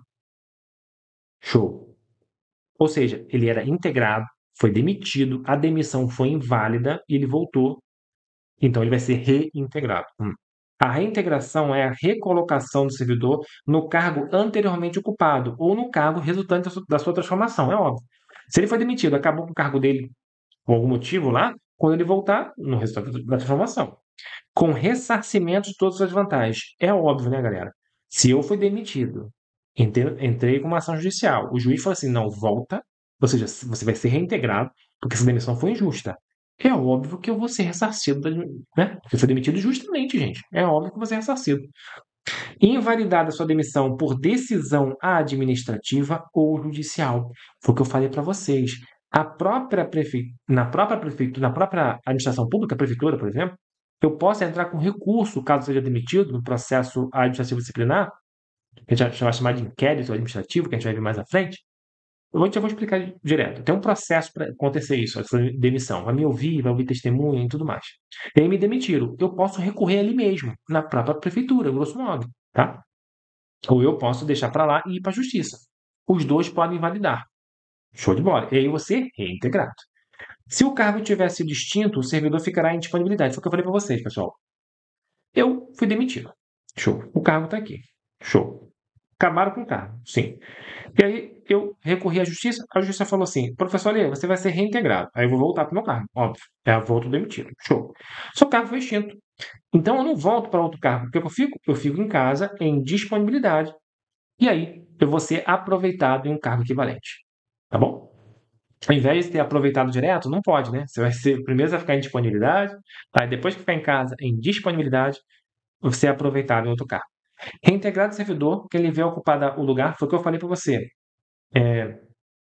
Show. Ou seja, ele era integrado, foi demitido, a demissão foi inválida e ele voltou. Então ele vai ser reintegrado. Hum. A reintegração é a recolocação do servidor no cargo anteriormente ocupado ou no cargo resultante da sua, da sua transformação, é óbvio. Se ele foi demitido, acabou com o cargo dele por algum motivo lá, quando ele voltar, no resultado da transformação, com ressarcimento de todas as suas vantagens. É óbvio, né, galera? Se eu fui demitido, entre- entrei com uma ação judicial, o juiz falou assim, não, volta, ou seja, você vai ser reintegrado, porque essa demissão foi injusta. É óbvio que eu vou ser ressarcido, da- né? Porque eu fui demitido justamente, gente. É óbvio que eu vou ser ressarcido. Invalidada sua demissão por decisão administrativa ou judicial. Foi o que eu falei para vocês. A própria prefe... Na própria prefeitura, na própria administração pública, prefeitura, por exemplo, eu posso entrar com recurso, caso seja demitido, no processo administrativo disciplinar, que a gente vai chamar de inquérito administrativo, que a gente vai ver mais à frente. Eu vou, eu vou explicar direto. Tem um processo para acontecer isso, essa demissão. Vai me ouvir, vai ouvir testemunha e tudo mais. E aí me demitiram. Eu posso recorrer ali mesmo, na própria prefeitura, grosso modo, tá? Ou eu posso deixar para lá e ir para a justiça. Os dois podem validar. Show de bola. E aí você reintegrado. Se o cargo tiver sido extinto, o servidor ficará em disponibilidade. Foi o que eu falei para vocês, pessoal. Eu fui demitido. Show. O cargo está aqui. Show. Acabaram com o cargo. Sim. E aí eu recorri à justiça. A justiça falou assim: professor Lê, você vai ser reintegrado. Aí eu vou voltar para o meu cargo. Óbvio. É a volta do demitido. Show. Seu cargo foi extinto. Então eu não volto para outro cargo. Porque eu fico? Eu fico em casa em disponibilidade. E aí eu vou ser aproveitado em um cargo equivalente. Tá bom? Ao invés de ter aproveitado direto, não pode, né? Você vai ser, primeiro você vai ficar em disponibilidade, aí depois que ficar em casa em disponibilidade, você é aproveitado em outro cargo. Reintegrado servidor, que ele vê ocupado o lugar, foi o que eu falei para você. É,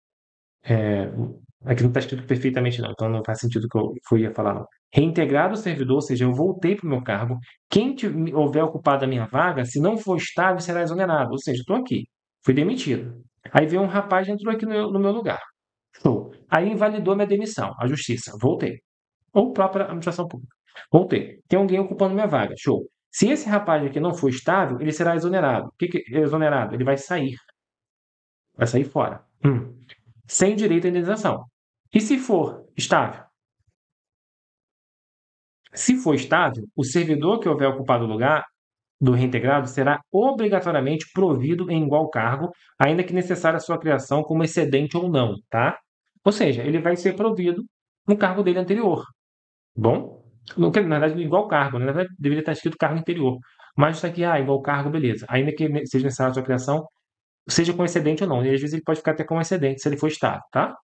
é, aqui não está escrito perfeitamente, não, então não faz sentido o que eu, que eu ia falar, não. Reintegrado o servidor, ou seja, eu voltei para o meu cargo. Quem te- houver ocupado a minha vaga, se não for estável, será exonerado. Ou seja, estou aqui, fui demitido. Aí veio um rapaz e entrou aqui no, no meu lugar. Show. Aí invalidou minha demissão, a justiça. Voltei. Ou própria administração pública. Voltei. Tem alguém ocupando minha vaga. Show. Se esse rapaz aqui não for estável, ele será exonerado. O que, que é exonerado? Ele vai sair. Vai sair fora. Hum. Sem direito à indenização. E se for estável? Se for estável, o servidor que houver ocupado o lugar do reintegrado será obrigatoriamente provido em igual cargo, ainda que necessária a sua criação como excedente ou não, tá? Ou seja, ele vai ser provido no cargo dele anterior. Bom? Não quer- Na verdade, no igual cargo, né? Na verdade, deveria estar escrito cargo anterior. Mas isso aqui, ah, igual cargo, beleza. Ainda que ne- seja necessária a sua criação, seja com excedente ou não. E às vezes ele pode ficar até com excedente se ele for estável, tá?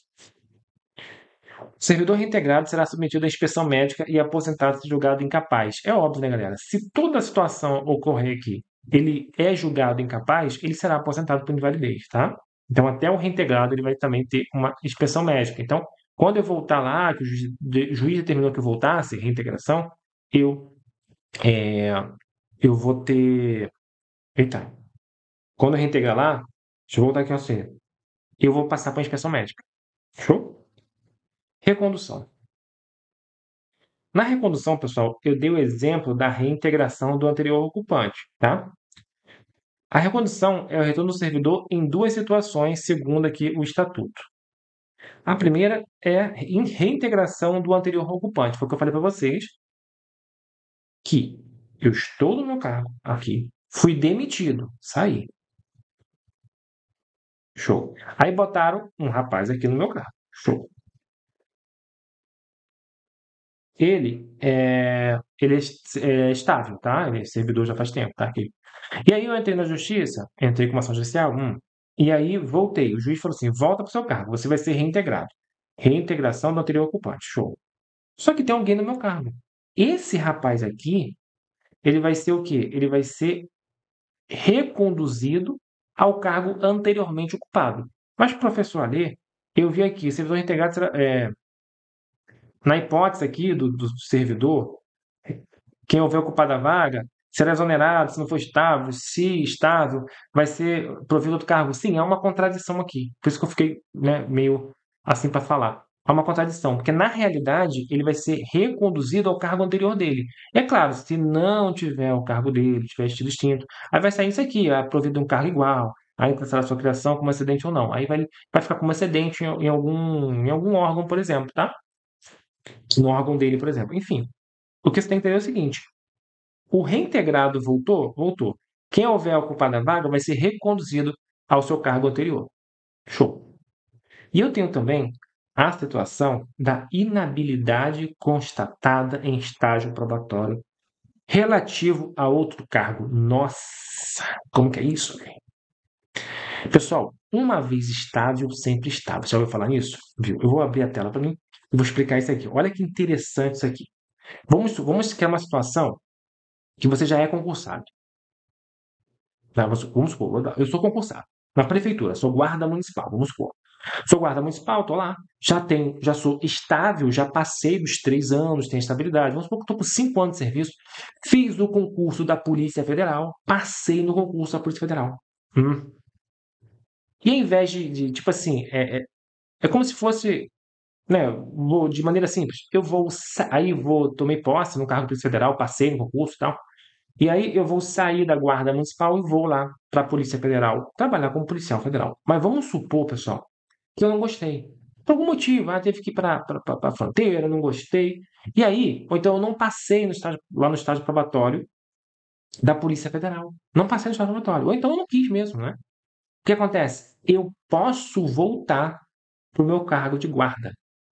O servidor reintegrado será submetido à inspeção médica e aposentado se julgado incapaz. É óbvio, né, galera? Se toda a situação ocorrer aqui, ele é julgado incapaz, ele será aposentado por invalidez, tá? Então, até o reintegrado, ele vai também ter uma inspeção médica. Então, quando eu voltar lá, que o juiz, de- juiz determinou que eu voltasse, reintegração, eu, é, eu vou ter. Eita, quando eu reintegrar lá, deixa eu voltar aqui ao C. Eu vou passar para a inspeção médica. Show? Recondução. Na recondução, pessoal, eu dei o exemplo da reintegração do anterior ocupante, tá? A recondução é o retorno do servidor em duas situações, segundo aqui o estatuto. A primeira é em reintegração do anterior ocupante. Foi o que eu falei para vocês, que eu estou no meu cargo aqui, fui demitido, saí. Show. Aí botaram um rapaz aqui no meu cargo. Show. Ele é, ele é, é estável, tá? Ele é servidor já faz tempo, tá? Aqui. E aí eu entrei na justiça, entrei com uma ação judicial, hum, e aí voltei. O juiz falou assim: volta para o seu cargo, você vai ser reintegrado. Reintegração do anterior ocupante, show. Só que tem alguém no meu cargo. Esse rapaz aqui, ele vai ser o quê? Ele vai ser reconduzido ao cargo anteriormente ocupado. Mas, professor Alê, eu vi aqui, servidor reintegrado será, é, na hipótese aqui do, do servidor, quem houver ocupado a vaga será exonerado se não for estável, se estável, vai ser provido do cargo. Sim, há uma contradição aqui. Por isso que eu fiquei, né, meio assim para falar. Há uma contradição, porque na realidade ele vai ser reconduzido ao cargo anterior dele. É claro, se não tiver o cargo dele, tiver sido extinto, aí vai sair isso aqui, é provido um cargo igual, aí será a sua criação como excedente ou não. Aí vai, vai ficar como excedente em, em algum, em algum órgão, por exemplo, tá? No órgão dele, por exemplo. Enfim, o que você tem que entender é o seguinte: o reintegrado voltou? Voltou. Quem houver ocupado a vaga vai ser reconduzido ao seu cargo anterior. Show. E eu tenho também a situação da inabilidade constatada em estágio probatório relativo a outro cargo. Nossa, como que é isso? Pessoal, uma vez estável, sempre estável. Já ouviu falar nisso? Viu? Eu vou abrir a tela para mim e vou explicar isso aqui. Olha que interessante isso aqui. Vamos, vamos criar uma situação que você já é concursado. Tá? Vamos, vamos supor, eu sou concursado na prefeitura, sou guarda municipal, vamos supor. Sou guarda municipal, estou lá, já tenho, já sou estável, já passei dos três anos, tenho estabilidade. Vamos supor que estou com cinco anos de serviço, fiz o concurso da Polícia Federal, passei no concurso da Polícia Federal. Hum. E ao invés de, de tipo assim, é, é, é como se fosse, né, vou, de maneira simples, eu vou, sa- aí vou, tomei posse no cargo da Polícia Federal, passei no concurso e tal, e aí eu vou sair da Guarda Municipal e vou lá para a Polícia Federal, trabalhar como policial federal. Mas vamos supor, pessoal, que eu não gostei. Por algum motivo, ah, teve que ir para a fronteira, não gostei. E aí, ou então eu não passei no estágio, lá no estágio probatório da Polícia Federal. Não passei no estágio probatório. Ou então eu não quis mesmo, né? O que acontece? Eu posso voltar para o meu cargo de guarda.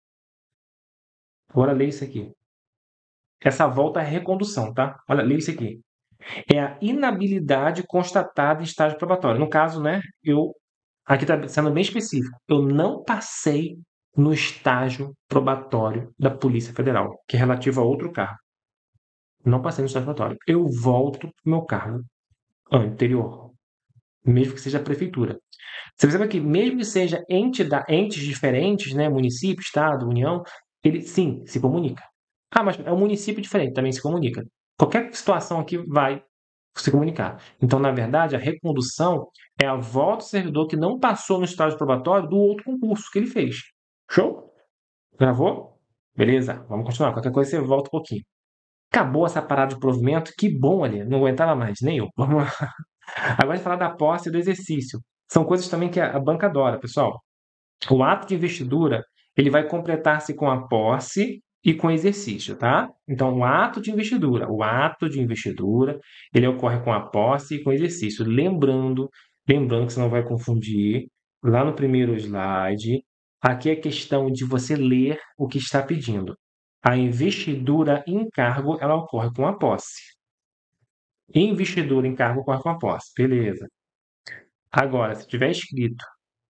Agora leia isso aqui. Essa volta é recondução, tá? Olha, leia isso aqui. É a inabilidade constatada em estágio probatório. No caso, né, eu aqui está sendo bem específico. Eu não passei no estágio probatório da Polícia Federal, que é relativo a outro cargo. Não passei no estágio probatório. Eu volto para o meu cargo anterior, mesmo que seja a prefeitura. Você percebe que mesmo que seja entida- entes diferentes, né, município, estado, união, ele sim se comunica. Ah, mas é um município diferente, também se comunica. Qualquer situação aqui vai se comunicar. Então, na verdade, a recondução é a volta do servidor que não passou no estágio probatório do outro concurso que ele fez. Show? Gravou? Beleza, vamos continuar. Qualquer coisa você volta um pouquinho. Acabou essa parada de provimento, que bom ali, não aguentava mais, nem eu. Vamos lá. Agora a gente falar da posse e do exercício. São coisas também que a banca adora, pessoal. O ato de investidura, ele vai completar-se com a posse e com o exercício, tá? Então, o ato de investidura, o ato de investidura, ele ocorre com a posse e com o exercício. Lembrando, lembrando que você não vai confundir, lá no primeiro slide, aqui é questão de você ler o que está pedindo. A investidura em cargo, ela ocorre com a posse. Investidura em cargo ocorre com a posse. Beleza. Agora, se tiver escrito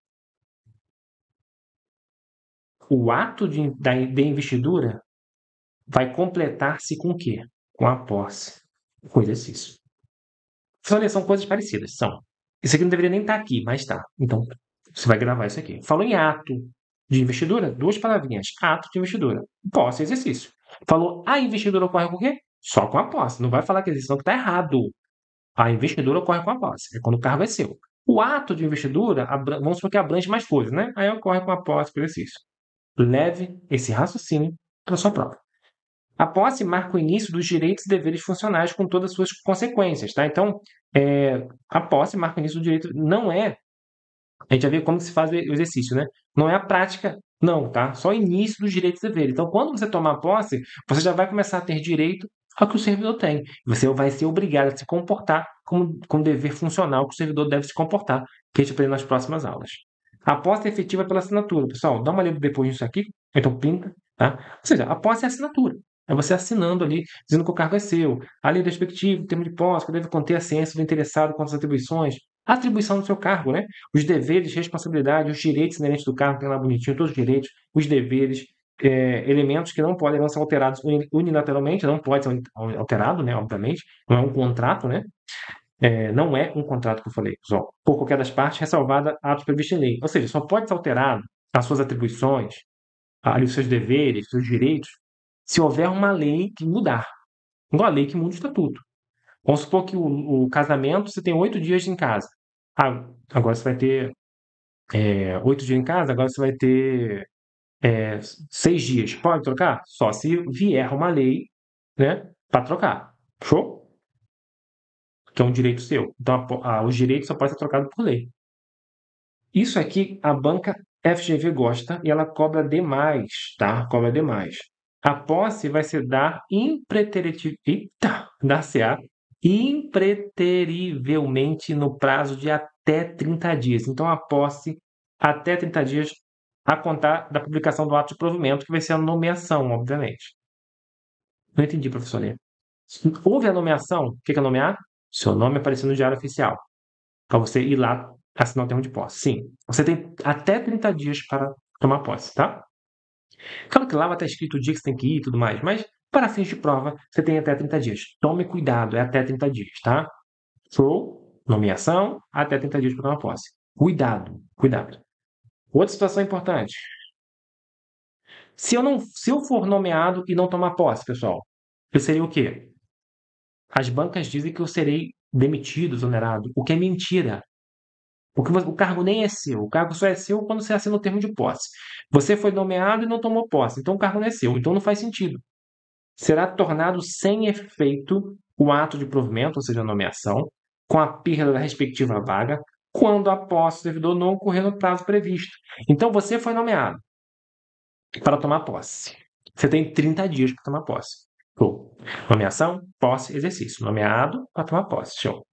o ato de, da, de investidura, vai completar-se com o quê? Com a posse, com o exercício. Olha, são coisas parecidas, são. Isso aqui não deveria nem estar aqui, mas está. Então, você vai gravar isso aqui. Falou em ato de investidura, duas palavrinhas. Ato de investidura. Posse e exercício. Falou a investidura ocorre com o quê? Só com a posse. Não vai falar que exercício, não, que está errado. A investidura ocorre com a posse. É quando o cargo é seu. O ato de investidura, vamos supor que abrange mais coisas, né? Aí ocorre com a posse e exercício. Leve esse raciocínio para a sua prova. A posse marca o início dos direitos e deveres funcionais com todas as suas consequências, tá? Então, é, a posse marca o início do direito, não é, a gente já vê como se faz o exercício, né? Não é a prática, não, tá? Só o início dos direitos e deveres. Então, quando você tomar posse, você já vai começar a ter direito ao que o servidor tem. Você vai ser obrigado a se comportar como, com o dever funcional que o servidor deve se comportar, que a gente aprende nas próximas aulas. A posse é efetiva pela assinatura. Pessoal, dá uma lida depois disso aqui, então pinta, tá? Ou seja, a posse é assinatura. É você assinando ali, dizendo que o cargo é seu. A lei respectiva, o termo de posse, que deve conter a ciência do interessado quanto às atribuições. A atribuição do seu cargo, né? Os deveres, responsabilidades, os direitos inerentes do cargo, tem lá bonitinho, todos os direitos, os deveres, é, elementos que não podem ser alterados unilateralmente, não pode ser alterado, né? Obviamente, não é um contrato, né? É, não é um contrato que eu falei, pessoal. Por qualquer das partes, ressalvada atos previstos em lei. Ou seja, só pode ser alterado as suas atribuições, ali os seus deveres, os seus direitos, se houver uma lei que mudar. Igual a lei que muda o estatuto. Vamos supor que o, o casamento você tem oito dias em casa. Ah, agora você vai ter é, oito dias em casa, agora você vai ter é, seis dias. Pode trocar? Só se vier uma lei, né, para trocar. Show? Que é um direito seu. Então, a, a, os direitos só podem ser trocados por lei. Isso aqui a banca F G V gosta e ela cobra demais, tá? Cobra demais. A posse vai ser dar impreterivelmente, eita, dar-se-á impreterivelmente no prazo de até trinta dias. Então, a posse até trinta dias a contar da publicação do ato de provimento, que vai ser a nomeação, obviamente. Não entendi, professor Lê. Houve a nomeação, o que é nomear? Seu nome aparecer no Diário Oficial, para você ir lá assinar o termo de posse. Sim, você tem até trinta dias para tomar posse, tá? Claro que lá vai estar escrito o dia que você tem que ir e tudo mais, mas para fins de prova, você tem até trinta dias. Tome cuidado, é até trinta dias, tá? Show, nomeação, até trinta dias para tomar posse. Cuidado, cuidado. Outra situação importante. Se eu, não, se eu for nomeado e não tomar posse, pessoal, eu serei o quê? As bancas dizem que eu serei demitido, exonerado, o que é mentira. Porque o cargo nem é seu. O cargo só é seu quando você assina o termo de posse. Você foi nomeado e não tomou posse, então o cargo não é seu. Então não faz sentido. Será tornado sem efeito o ato de provimento, ou seja, a nomeação, com a perda da respectiva vaga, quando a posse do servidor não ocorrer no prazo previsto. Então você foi nomeado para tomar posse. Você tem trinta dias para tomar posse. Show. Nomeação, posse, exercício. Nomeado para tomar posse. Show.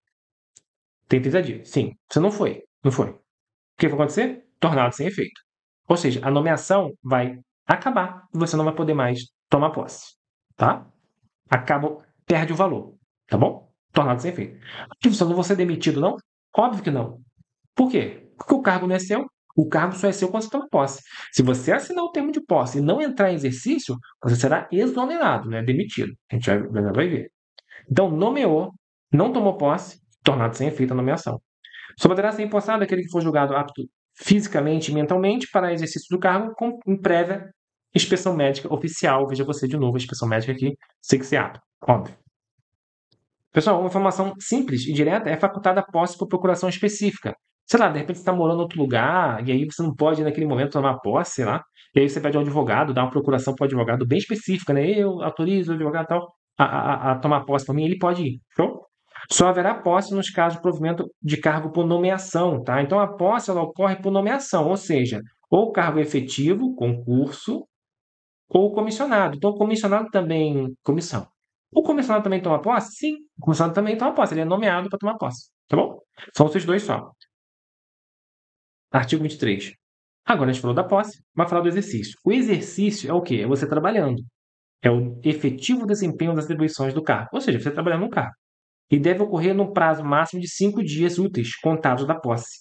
Tem trinta dias. Sim. Você não foi. Não foi. O que vai acontecer? Tornado sem efeito. Ou seja, a nomeação vai acabar e você não vai poder mais tomar posse. Tá? Acaba, perde o valor. Tá bom? Tornado sem efeito. Professor, não vou ser demitido, não? Óbvio que não. Por quê? Porque o cargo não é seu. O cargo só é seu quando você toma posse. Se você assinar o termo de posse e não entrar em exercício, você será exonerado, né? Demitido. A gente vai, vai ver. Então, nomeou, não tomou posse, tornado sem efeito a nomeação. Só poderá ser empossado aquele que for julgado apto fisicamente e mentalmente para exercício do cargo com em prévia inspeção médica oficial. Veja você de novo, a inspeção médica aqui, sei que ser apto, óbvio. Pessoal, uma informação simples e direta é facultada a posse por procuração específica. Sei lá, de repente você está morando em outro lugar e aí você não pode naquele momento tomar posse, sei lá. E aí você pede ao advogado, dá uma procuração para o advogado bem específica, né? Eu autorizo o advogado tal a, a, a tomar posse para mim, ele pode ir. Show? Só haverá posse nos casos de provimento de cargo por nomeação, tá? Então a posse ela ocorre por nomeação, ou seja, ou cargo efetivo, concurso, ou comissionado. Então o comissionado também, comissão. O comissionado também toma posse? Sim, o comissionado também toma posse, ele é nomeado para tomar posse, tá bom? São esses dois só. Artigo vinte e três. Agora a gente falou da posse, vai falar do exercício. O exercício é o quê? É você trabalhando. É o efetivo desempenho das atribuições do cargo. Ou seja, você trabalhando no cargo. E deve ocorrer no prazo máximo de cinco dias úteis, contados da posse.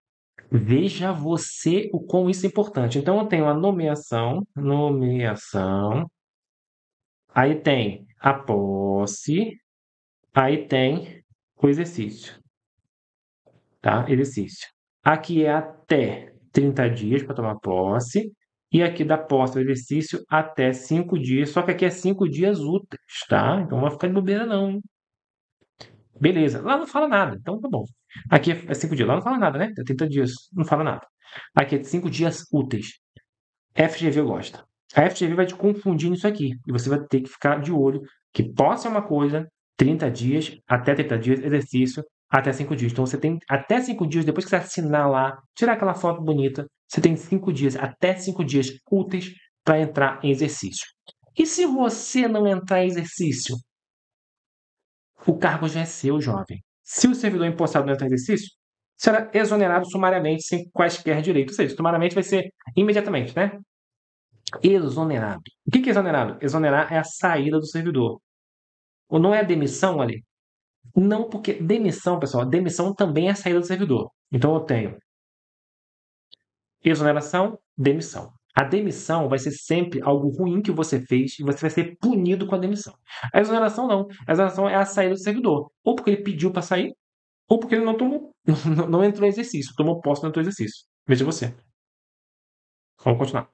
Veja você o quão isso é importante. Então, eu tenho a nomeação, nomeação, aí tem a posse, aí tem o exercício, tá? Exercício. Aqui é até trinta dias para tomar posse, e aqui da posse ao exercício até cinco dias, só que aqui é cinco dias úteis, tá? Então não vai ficar de bobeira não, hein? Beleza. Lá não fala nada, então tá bom. Aqui é cinco dias, lá não fala nada, né? É trinta dias, não fala nada. Aqui é cinco dias úteis. F G V gosta. A F G V vai te confundir nisso aqui. E você vai ter que ficar de olho que posse é uma coisa, trinta dias, até trinta dias, exercício, até cinco dias. Então você tem até cinco dias, depois que você assinar lá, tirar aquela foto bonita, você tem cinco dias, até cinco dias úteis para entrar em exercício. E se você não entrar em exercício? O cargo já é seu, jovem. Se o servidor empossado não entrar em exercício, será exonerado sumariamente, sem quaisquer direitos. Ou seja, sumariamente vai ser imediatamente, né? Exonerado. O que é exonerado? Exonerar é a saída do servidor. Ou não é a demissão ali? Não, porque demissão, pessoal, demissão também é a saída do servidor. Então eu tenho exoneração, demissão. A demissão vai ser sempre algo ruim que você fez e você vai ser punido com a demissão. A exoneração não. A exoneração é a saída do servidor. Ou porque ele pediu para sair, ou porque ele não tomou, não, não entrou em exercício. Tomou posse, não entrou em exercício. Veja você. Vamos continuar.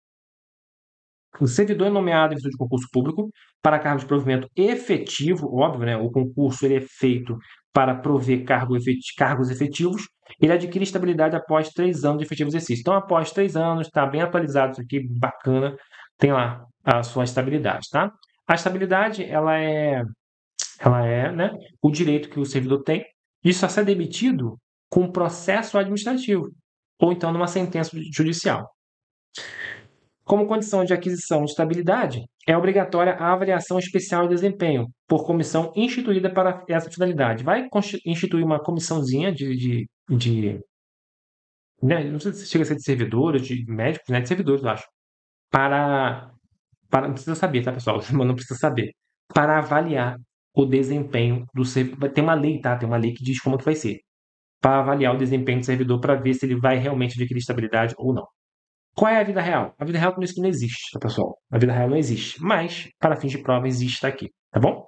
O servidor é nomeado em virtude de concurso público para cargo de provimento efetivo, óbvio, né? O concurso ele é feito para prover cargo efeti- cargos efetivos. Ele adquire estabilidade após três anos de efetivo exercício. Então, após três anos, está bem atualizado isso aqui, bacana, tem lá a sua estabilidade, tá? A estabilidade, ela é, ela é, né, o direito que o servidor tem de só ser demitido com processo administrativo ou então numa sentença judicial. Como condição de aquisição de estabilidade, é obrigatória a avaliação especial de desempenho por comissão instituída para essa finalidade. Vai instituir uma comissãozinha de, de, de né, não sei se chega a ser de servidores, de médicos, né, de servidores, eu acho, para, para, não precisa saber, tá, pessoal? Mas não precisa saber, para avaliar o desempenho do servidor. Tem uma lei, tá? Tem uma lei que diz como que vai ser, para avaliar o desempenho do servidor, para ver se ele vai realmente adquirir estabilidade ou não. Qual é a vida real? A vida real com isso que não existe, tá, pessoal? A vida real não existe, mas, para fins de prova, existe aqui, tá bom?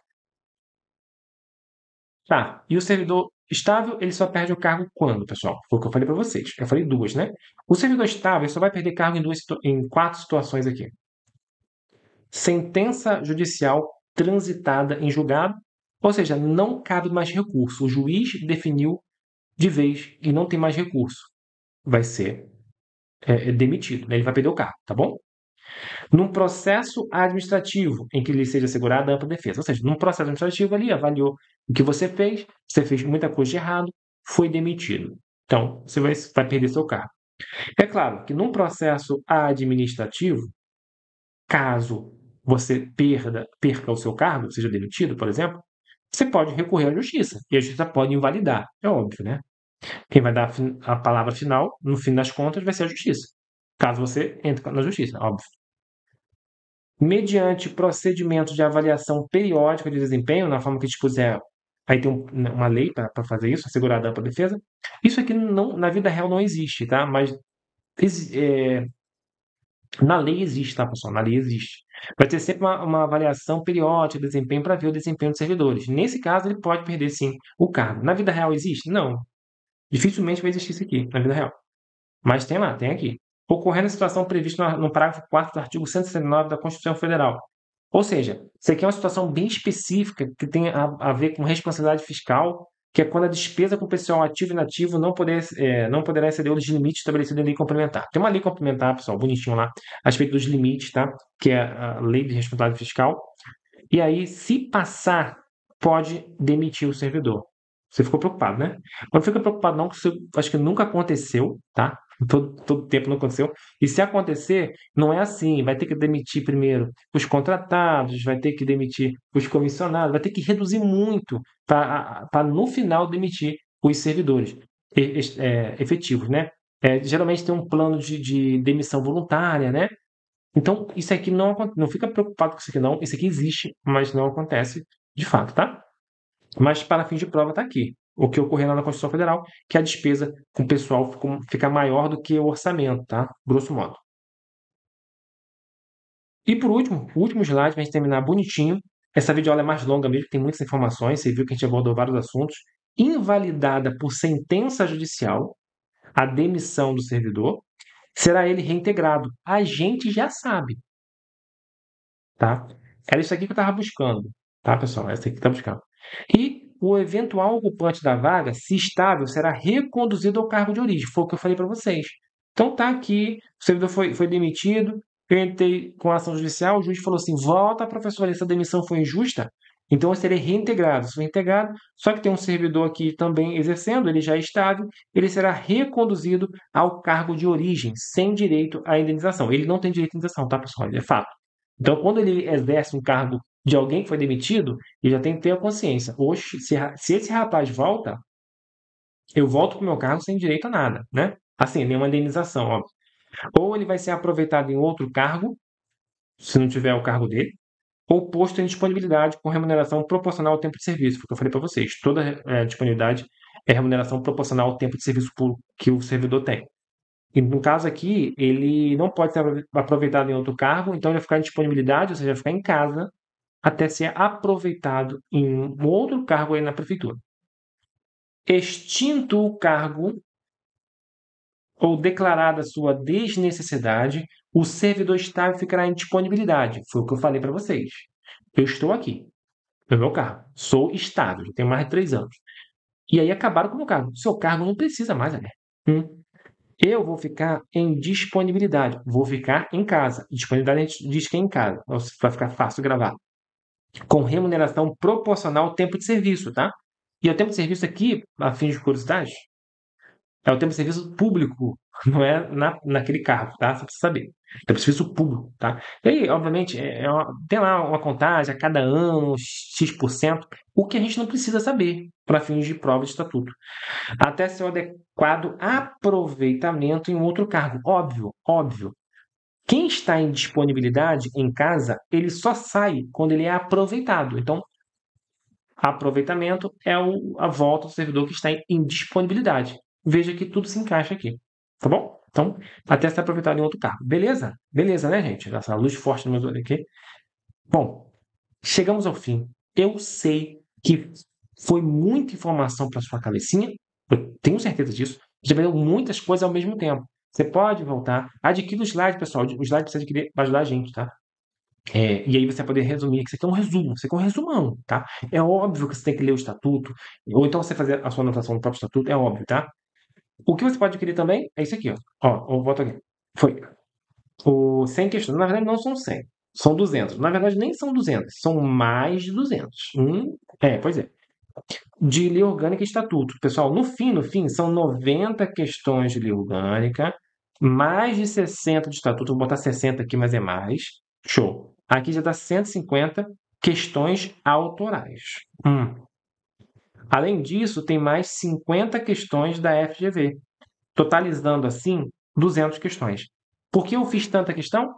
Tá, e o servidor estável, ele só perde o cargo quando, pessoal? Foi o que eu falei para vocês. Eu falei duas, né? O servidor estável só vai perder cargo em, duas, em quatro situações aqui. Sentença judicial transitada em julgado, ou seja, não cabe mais recurso. O juiz definiu de vez e não tem mais recurso. Vai ser é, demitido, né? Ele vai perder o cargo, tá bom? Num processo administrativo em que lhe seja assegurada a ampla defesa. Ou seja, num processo administrativo ali, avaliou o que você fez, você fez muita coisa de errado, foi demitido. Então, você vai, vai perder seu cargo. É claro que num processo administrativo, caso você perda, perca o seu cargo, seja demitido, por exemplo, você pode recorrer à justiça. E a justiça pode invalidar. É óbvio, né? Quem vai dar a palavra final, no fim das contas, vai ser a justiça. Caso você entre na justiça, óbvio. Mediante procedimento de avaliação periódica de desempenho, na forma que dispuser, aí tem um, né, uma lei para fazer isso, assegurada a ampla defesa. Isso aqui não, na vida real não existe, tá? Mas é, na lei existe, tá, pessoal? Na lei existe. Vai ter sempre uma, uma avaliação periódica de desempenho para ver o desempenho dos servidores. Nesse caso, ele pode perder, sim, o cargo. Na vida real existe? Não. Dificilmente vai existir isso aqui, na vida real. Mas tem lá, tem aqui. Ocorrendo a situação prevista no parágrafo quarto do artigo cento e sessenta e nove da Constituição Federal. Ou seja, isso aqui é uma situação bem específica que tem a, a ver com responsabilidade fiscal, que é quando a despesa com pessoal ativo e inativo não, poder, é, não poderá exceder os limites estabelecidos em lei complementar. Tem uma lei complementar, pessoal, bonitinho lá, a respeito dos limites, tá? Que é a lei de responsabilidade fiscal. E aí, se passar, pode demitir o servidor. Você ficou preocupado, né? Não fica preocupado não, que isso acho que nunca aconteceu, tá? Todo, todo tempo não aconteceu. E se acontecer, não é assim. Vai ter que demitir primeiro os contratados, vai ter que demitir os comissionados, vai ter que reduzir muito para no final demitir os servidores e- es- é, efetivos, né? É, geralmente tem um plano de, de demissão voluntária, né? Então, isso aqui não, acon- não fica preocupado com isso aqui não. Isso aqui existe, mas não acontece de fato, tá? Mas para fins de prova está aqui. O que ocorreu lá na Constituição Federal, que a despesa com o pessoal ficou- fica maior do que o orçamento, tá? Grosso modo. E por último, o último slide, para a gente terminar bonitinho. Essa videoaula é mais longa mesmo, tem muitas informações. Você viu que a gente abordou vários assuntos. Invalidada por sentença judicial, a demissão do servidor, será ele reintegrado. A gente já sabe, tá? Era isso aqui que eu estava buscando, tá, pessoal? Essa aqui que eu estava buscando. E o eventual ocupante da vaga, se estável, será reconduzido ao cargo de origem. Foi o que eu falei para vocês. Então tá aqui, o servidor foi, foi demitido, eu entrei com a ação judicial, o juiz falou assim: volta, professor, essa demissão foi injusta, então eu serei reintegrado. Se for reintegrado, só que tem um servidor aqui também exercendo, ele já é estável, ele será reconduzido ao cargo de origem, sem direito à indenização. Ele não tem direito à indenização, tá, pessoal? É fato. Então, quando ele exerce um cargo de alguém que foi demitido, ele já tem que ter a consciência. Oxe, se, se esse rapaz volta, eu volto para o meu cargo sem direito a nada, né? Assim, nenhuma indenização, óbvio. Ou ele vai ser aproveitado em outro cargo, se não tiver o cargo dele, ou posto em disponibilidade com remuneração proporcional ao tempo de serviço, porque eu falei para vocês, toda é, disponibilidade é remuneração proporcional ao tempo de serviço público que o servidor tem. E no caso aqui, ele não pode ser aproveitado em outro cargo, então ele vai ficar em disponibilidade, ou seja, vai ficar em casa até ser aproveitado em um outro cargo aí na prefeitura. Extinto o cargo ou declarada sua desnecessidade, o servidor estável ficará em disponibilidade. Foi o que eu falei para vocês. Eu estou aqui, no meu cargo. Sou estável, já tenho mais de três anos. E aí acabaram com o meu cargo. Seu cargo não precisa mais, André. Hum. Eu vou ficar em disponibilidade. Vou ficar em casa. Disponibilidade a gente diz que é em casa. Vai ficar fácil gravar. Com remuneração proporcional ao tempo de serviço, tá? E o tempo de serviço aqui, a fim de curiosidade, é o tempo de serviço público. não é na, naquele cargo, tá? Você precisa saber. Então, serviço público, tá? E aí, obviamente, é, é uma- tem lá uma contagem a cada ano, X por cento, o que a gente não precisa saber para fins de prova de estatuto. Até seu adequado aproveitamento em outro cargo. Óbvio, óbvio. Quem está em disponibilidade em casa, ele só sai quando ele é aproveitado. Então, aproveitamento é o- a volta do servidor que está em, em disponibilidade. Veja que tudo se encaixa aqui. Tá bom? Então, até ser aproveitado em outro cargo. Beleza? Beleza, né, gente? Essa luz forte no meu olho aqui. Bom, chegamos ao fim. Eu sei que foi muita informação para sua cabecinha. Eu tenho certeza disso. Você aprendeu muitas coisas ao mesmo tempo. Você pode voltar. Adquira o slide, pessoal. O slide você adquirir para ajudar a gente, tá? É, e aí você vai poder resumir, que isso aqui é um resumo, isso aqui é um resumão, tá? É óbvio que você tem que ler o estatuto, ou então você fazer a sua anotação no próprio estatuto, é óbvio, tá? O que você pode adquirir também é isso aqui, ó. Ó, eu volto aqui. Foi. O cem questões. Na verdade, não são cem. São duzentos. Na verdade, nem são duzentos. São mais de duzentos. Hum, é, pois é. De lei orgânica e estatuto. Pessoal, no fim, no fim, são noventa questões de lei orgânica, mais de sessenta de estatuto. Vou botar sessenta aqui, mas é mais. Show. Aqui já dá cento e cinquenta questões autorais. Hum. Além disso, tem mais cinquenta questões da F G V, totalizando assim duzentas questões. Por que eu fiz tanta questão?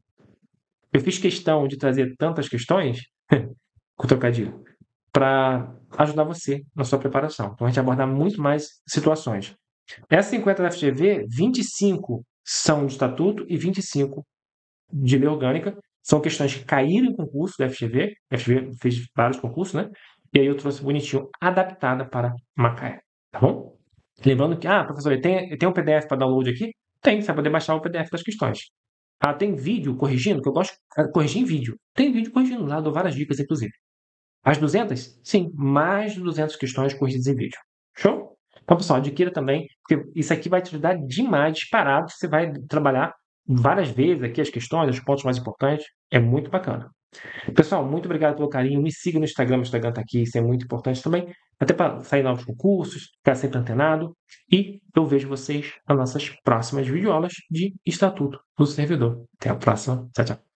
Eu fiz questão de trazer tantas questões, com trocadilho, para ajudar você na sua preparação. Então a gente vai abordar muito mais situações. Essas cinquenta da F G V, vinte e cinco são de estatuto e vinte e cinco de lei orgânica. São questões que caíram em concurso da F G V. A F G V fez vários concursos, né? E aí eu trouxe bonitinho, adaptada para Macaé. Tá bom? Lembrando que, ah, professor, tem, tem um P D F para download aqui? Tem, você vai poder baixar o P D F das questões. Ah, tem vídeo corrigindo, que eu gosto de corrigir em vídeo. Tem vídeo corrigindo lá, dou várias dicas, inclusive. As duzentas? Sim, mais de duzentas questões corrigidas em vídeo. Show? Então, pessoal, adquira também, porque isso aqui vai te ajudar demais, disparado. Você vai trabalhar várias vezes aqui as questões, os pontos mais importantes. É muito bacana. Pessoal, muito obrigado pelo carinho. Me siga no Instagram, o Instagram está aqui, isso é muito importante também. Até para sair novos concursos, ficar sempre antenado. E eu vejo vocês nas nossas próximas videoaulas de Estatuto do Servidor. Até a próxima. Tchau, tchau.